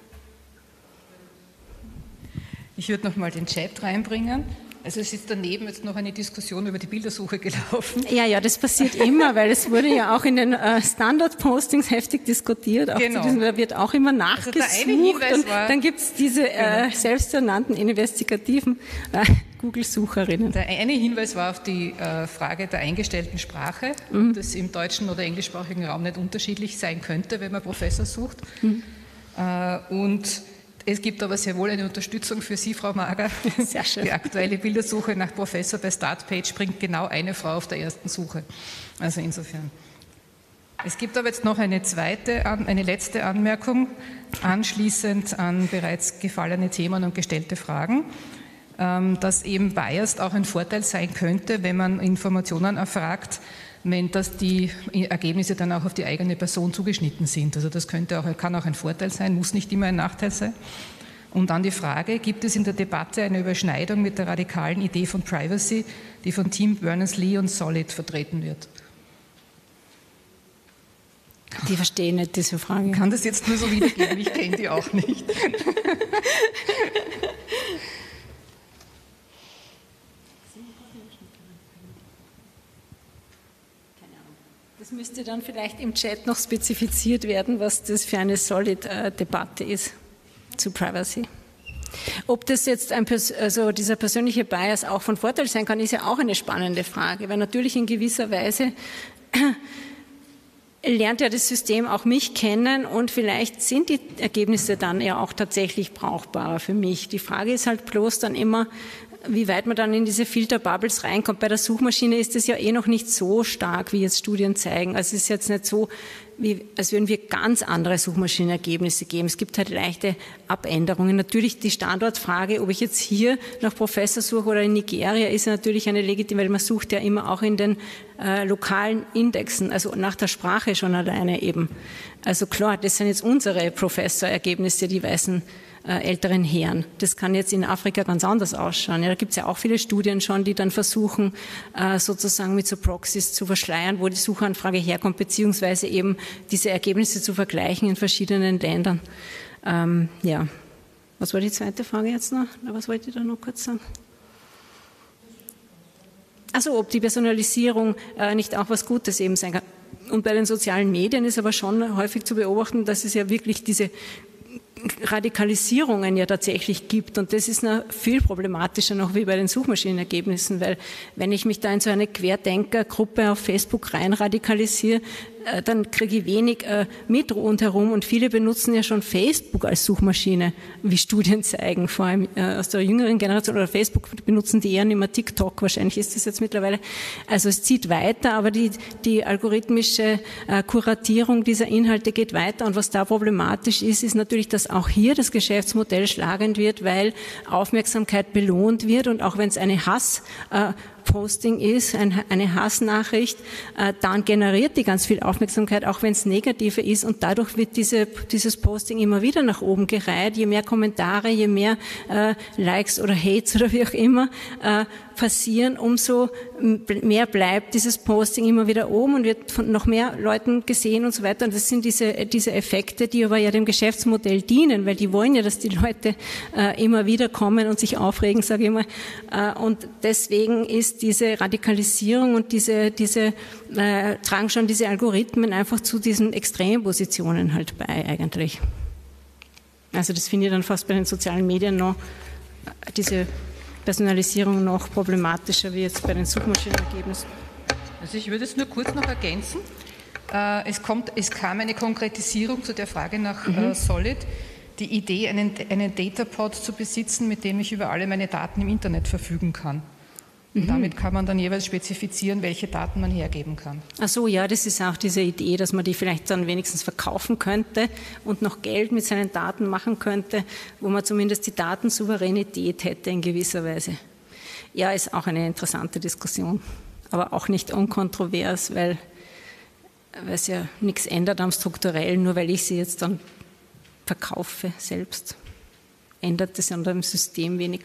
A: Ich würde noch mal den Chat reinbringen. Also es ist daneben jetzt noch eine Diskussion über die Bildersuche gelaufen.
B: Ja, das passiert immer, weil es wurde ja auch in den Standard-Postings heftig diskutiert. Auch
A: genau.
B: Da wird auch immer nachgesucht.
A: Also der eine Hinweis war,
B: dann gibt es diese selbsternannten investigativen Google-Sucherinnen.
A: Der eine Hinweis war auf die Frage der eingestellten Sprache, ob das im deutschen oder englischsprachigen Raum nicht unterschiedlich sein könnte, wenn man Professor sucht. Und es gibt aber sehr wohl eine Unterstützung für Sie, Frau Mager.
B: Sehr schön.
A: Die aktuelle Bildersuche nach Professor bei Startpage bringt genau eine Frau auf der ersten Suche. Also insofern. Es gibt aber jetzt noch eine letzte Anmerkung, anschließend an bereits gefallene Themen und gestellte Fragen, dass eben Biased auch ein Vorteil sein könnte, wenn man Informationen erfragt, wenn die Ergebnisse dann auch auf die eigene Person zugeschnitten sind. Also das kann auch ein Vorteil sein, muss nicht immer ein Nachteil sein. Und dann die Frage, gibt es in der Debatte eine Überschneidung mit der radikalen Idee von Privacy, die von Tim Berners-Lee und Solid vertreten wird?
B: Die verstehen nicht diese Frage.
A: Ich kann das jetzt nur so wiedergeben, ich kenne die auch nicht.
B: Das müsste dann vielleicht im Chat noch spezifiziert werden, was das für eine Solid-Debatte ist zu Privacy. Ob das jetzt dieser persönliche Bias auch von Vorteil sein kann, ist ja auch eine spannende Frage, weil natürlich in gewisser Weise lernt ja das System auch mich kennen und vielleicht sind die Ergebnisse dann ja auch tatsächlich brauchbarer für mich. Die Frage ist halt bloß dann immer, wie weit man dann in diese Filterbubbles reinkommt. Bei der Suchmaschine ist es ja noch nicht so stark, wie jetzt Studien zeigen. Also es ist jetzt nicht so, als würden wir ganz andere Suchmaschinenergebnisse geben. Es gibt halt leichte Abänderungen. Natürlich die Standortfrage, ob ich jetzt hier nach Professor suche oder in Nigeria, ist natürlich eine legitime, weil man sucht ja immer auch in den lokalen Indexen, also nach der Sprache schon alleine eben. Also klar, das sind jetzt unsere Professorergebnisse, die weißen älteren Herren. Das kann jetzt in Afrika ganz anders ausschauen. Ja, da gibt es ja auch viele Studien schon, die dann versuchen, sozusagen mit so Proxys zu verschleiern, wo die Suchanfrage herkommt, beziehungsweise eben diese Ergebnisse zu vergleichen in verschiedenen Ländern. Ja. Was war die zweite Frage jetzt noch? Was wollte ich da noch kurz sagen? Also ob die Personalisierung nicht auch was Gutes eben sein kann. Und bei den sozialen Medien ist aber schon häufig zu beobachten, dass es ja wirklich diese Radikalisierungen ja tatsächlich gibt. Und das ist noch viel problematischer noch wie bei den Suchmaschinenergebnissen, weil wenn ich mich da in so eine Querdenkergruppe auf Facebook rein radikalisiere, dann kriege ich wenig mit rundherum und viele benutzen ja schon Facebook als Suchmaschine, wie Studien zeigen, vor allem aus der jüngeren Generation oder Facebook benutzen die eher nicht mehr TikTok, wahrscheinlich ist das jetzt mittlerweile. Also es zieht weiter, aber die algorithmische Kuratierung dieser Inhalte geht weiter und was da problematisch ist, ist natürlich, dass auch hier das Geschäftsmodell schlagend wird, weil Aufmerksamkeit belohnt wird und auch wenn es eine Posting ist, eine Hassnachricht, dann generiert die ganz viel Aufmerksamkeit, auch wenn es negative ist und dadurch wird dieses Posting immer wieder nach oben gereiht. Je mehr Kommentare, je mehr Likes oder Hates oder wie auch immer passieren, umso mehr bleibt dieses Posting immer wieder oben und wird von noch mehr Leuten gesehen und so weiter. Und das sind diese Effekte, die aber ja dem Geschäftsmodell dienen, weil die wollen ja, dass die Leute immer wieder kommen und sich aufregen, sage ich mal. Und deswegen ist diese Radikalisierung und tragen schon diese Algorithmen einfach zu diesen Extrempositionen halt bei eigentlich. Also das finde ich dann fast bei den sozialen Medien noch diese Personalisierung noch problematischer wie jetzt bei den Suchmaschinenergebnissen.
A: Also ich würde es nur kurz noch ergänzen. Es kam eine Konkretisierung zu der Frage nach Solid. Die Idee, einen Datapod zu besitzen, mit dem ich über alle meine Daten im Internet verfügen kann.
F: Damit kann man dann jeweils spezifizieren, welche Daten man hergeben kann.
B: Ach so, ja, das ist auch diese Idee, dass man die vielleicht dann wenigstens verkaufen könnte und noch Geld mit seinen Daten machen könnte, wo man zumindest die Datensouveränität hätte in gewisser Weise. Ja, ist auch eine interessante Diskussion, aber auch nicht unkontrovers, weil es ja nichts ändert am Strukturellen, nur weil ich sie jetzt dann verkaufe selbst. Ändert es an dem System wenig.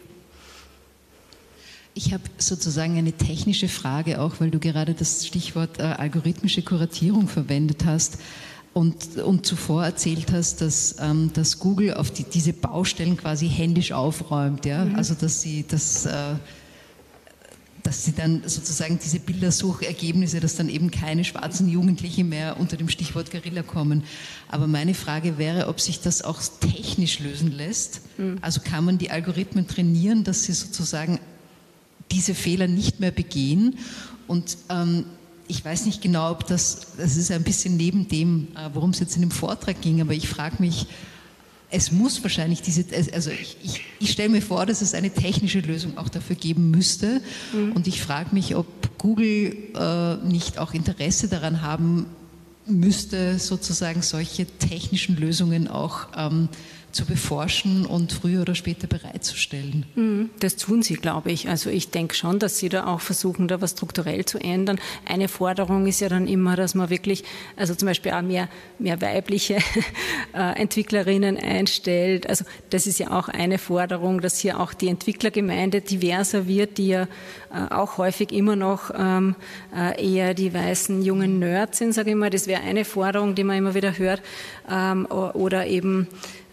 A: Ich habe sozusagen eine technische Frage auch, weil du gerade das Stichwort algorithmische Kuratierung verwendet hast und zuvor erzählt hast, dass Google auf diese Baustellen quasi händisch aufräumt. Ja? Also dass sie dann sozusagen diese Bildersuchergebnisse, dass dann eben keine schwarzen Jugendlichen mehr unter dem Stichwort Guerilla kommen. Aber meine Frage wäre, ob sich das auch technisch lösen lässt. Also kann man die Algorithmen trainieren, dass sie sozusagen diese Fehler nicht mehr begehen. Und ich weiß nicht genau, ob das ist ein bisschen neben dem, worum es jetzt in dem Vortrag ging, aber ich frage mich, es muss wahrscheinlich ich stelle mir vor, dass es eine technische Lösung auch dafür geben müsste. Und ich frage mich, ob Google nicht auch Interesse daran haben müsste, sozusagen solche technischen Lösungen auch zu beforschen und früher oder später bereitzustellen.
B: Das tun sie, glaube ich. Also ich denke schon, dass sie da auch versuchen, da was strukturell zu ändern. Eine Forderung ist ja dann immer, dass man wirklich, also zum Beispiel auch mehr weibliche Entwicklerinnen einstellt. Also das ist ja auch eine Forderung, dass hier auch die Entwicklergemeinde diverser wird, die ja auch häufig immer noch eher die weißen jungen Nerds sind, sage ich mal. Das wäre eine Forderung, die man immer wieder hört. Oder eben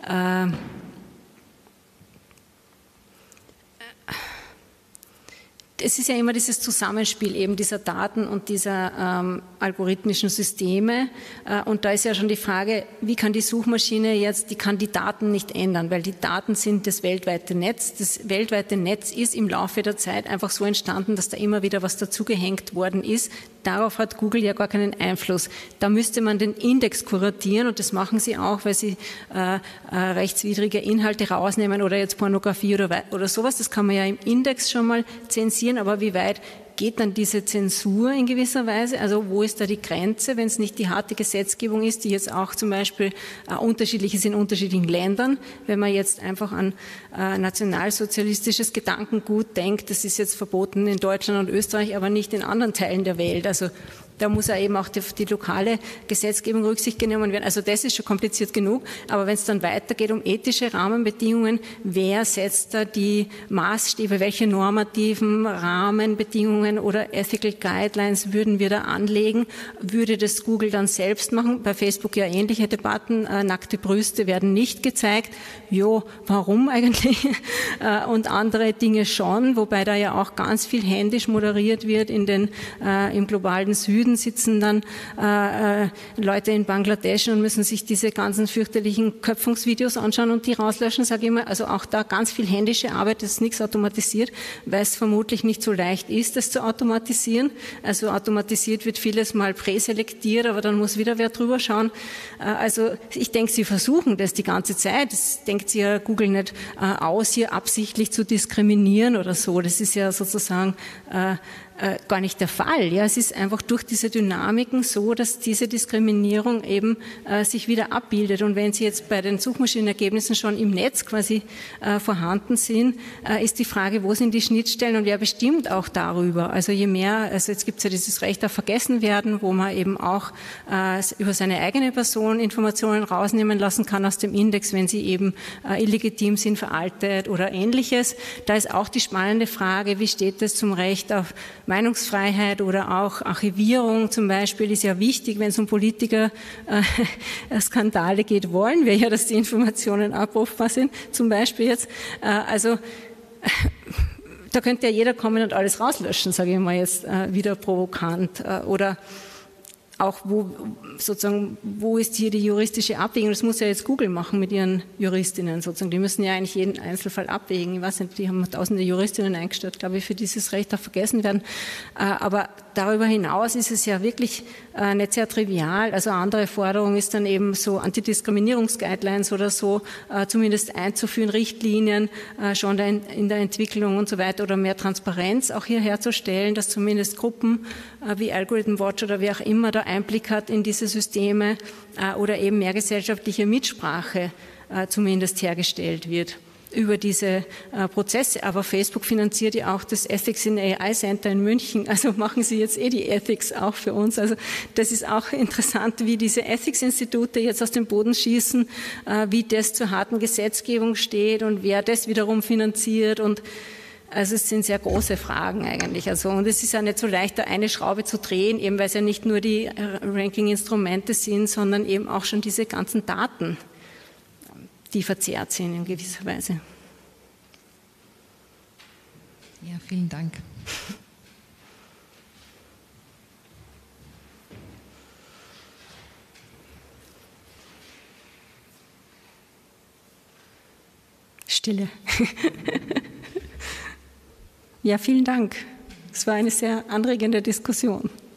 B: es ist ja immer dieses Zusammenspiel eben dieser Daten und dieser algorithmischen Systeme. Und da ist ja schon die Frage, wie kann die Suchmaschine jetzt, die kann die Daten nicht ändern, weil die Daten sind das weltweite Netz. Das weltweite Netz ist im Laufe der Zeit einfach so entstanden, dass da immer wieder was dazugehängt worden ist. Darauf hat Google ja gar keinen Einfluss. Da müsste man den Index kuratieren und das machen sie auch, weil sie rechtswidrige Inhalte rausnehmen oder jetzt Pornografie oder sowas. Das kann man ja im Index schon mal zensieren, aber wie weit geht dann diese Zensur in gewisser Weise? Also wo ist da die Grenze, wenn es nicht die harte Gesetzgebung ist, die jetzt auch zum Beispiel unterschiedlich ist in unterschiedlichen Ländern? Wenn man jetzt einfach an nationalsozialistisches Gedankengut denkt, das ist jetzt verboten in Deutschland und Österreich, aber nicht in anderen Teilen der Welt. Also da muss ja eben auch die lokale Gesetzgebung Rücksicht genommen werden. Also das ist schon kompliziert genug. Aber wenn es dann weitergeht um ethische Rahmenbedingungen, wer setzt da die Maßstäbe, welche normativen Rahmenbedingungen oder Ethical Guidelines würden wir da anlegen? Würde das Google dann selbst machen? Bei Facebook ja ähnliche Debatten. Nackte Brüste werden nicht gezeigt. Jo, warum eigentlich? Und andere Dinge schon, wobei da ja auch ganz viel händisch moderiert wird im globalen Süden. Sitzen dann Leute in Bangladesch und müssen sich diese ganzen fürchterlichen Köpfungsvideos anschauen und die rauslöschen, sage ich immer. Also auch da ganz viel händische Arbeit, das ist nichts automatisiert, weil es vermutlich nicht so leicht ist, das zu automatisieren. Also automatisiert wird vieles mal präselektiert, aber dann muss wieder wer drüber schauen. Also ich denke, sie versuchen das die ganze Zeit. Das denkt sich ja Google nicht aus, hier absichtlich zu diskriminieren oder so. Das ist ja sozusagen gar nicht der Fall. Ja, es ist einfach durch diese Dynamiken so, dass diese Diskriminierung eben sich wieder abbildet. Und wenn sie jetzt bei den Suchmaschinenergebnissen schon im Netz quasi vorhanden sind, ist die Frage, wo sind die Schnittstellen und wer bestimmt auch darüber? Also je mehr, also jetzt gibt es ja dieses Recht auf Vergessenwerden, wo man eben auch über seine eigene Person Informationen rausnehmen lassen kann aus dem Index, wenn sie eben illegitim sind, veraltet oder Ähnliches. Da ist auch die spannende Frage, wie steht es zum Recht auf Meinungsfreiheit oder auch Archivierung zum Beispiel ist ja wichtig, wenn es um Politiker-Skandale geht, wollen wir ja, dass die Informationen abrufbar sind, zum Beispiel jetzt. Also da könnte ja jeder kommen und alles rauslöschen, sage ich mal jetzt wieder provokant. Oder auch wo ist hier die juristische Abwägung? Das muss ja jetzt Google machen mit ihren Juristinnen sozusagen. Die müssen ja eigentlich jeden Einzelfall abwägen. Ich weiß nicht, die haben tausende Juristinnen eingestellt, glaube ich, für dieses Recht darf vergessen werden. Aber darüber hinaus ist es ja wirklich nicht sehr trivial. Also eine andere Forderung ist dann eben so Antidiskriminierungsguidelines oder so zumindest einzuführen, Richtlinien schon in der Entwicklung und so weiter oder mehr Transparenz auch hier herzustellen, dass zumindest Gruppen wie Algorithm Watch oder wer auch immer da Einblick hat in diese Systeme oder eben mehr gesellschaftliche Mitsprache zumindest hergestellt wird über diese Prozesse. Aber Facebook finanziert ja auch das Ethics in AI Center in München, also machen sie jetzt die Ethics auch für uns. Also das ist auch interessant, wie diese Ethics-Institute jetzt aus dem Boden schießen, wie das zur harten Gesetzgebung steht und wer das wiederum finanziert und also es sind sehr große Fragen eigentlich. Also, und es ist ja nicht so leicht, da eine Schraube zu drehen, eben weil es ja nicht nur die Ranking-Instrumente sind, sondern eben auch schon diese ganzen Daten, die verzerrt sind in gewisser Weise.
A: Ja, vielen Dank.
B: Stille. Ja, vielen Dank. Es war eine sehr anregende Diskussion.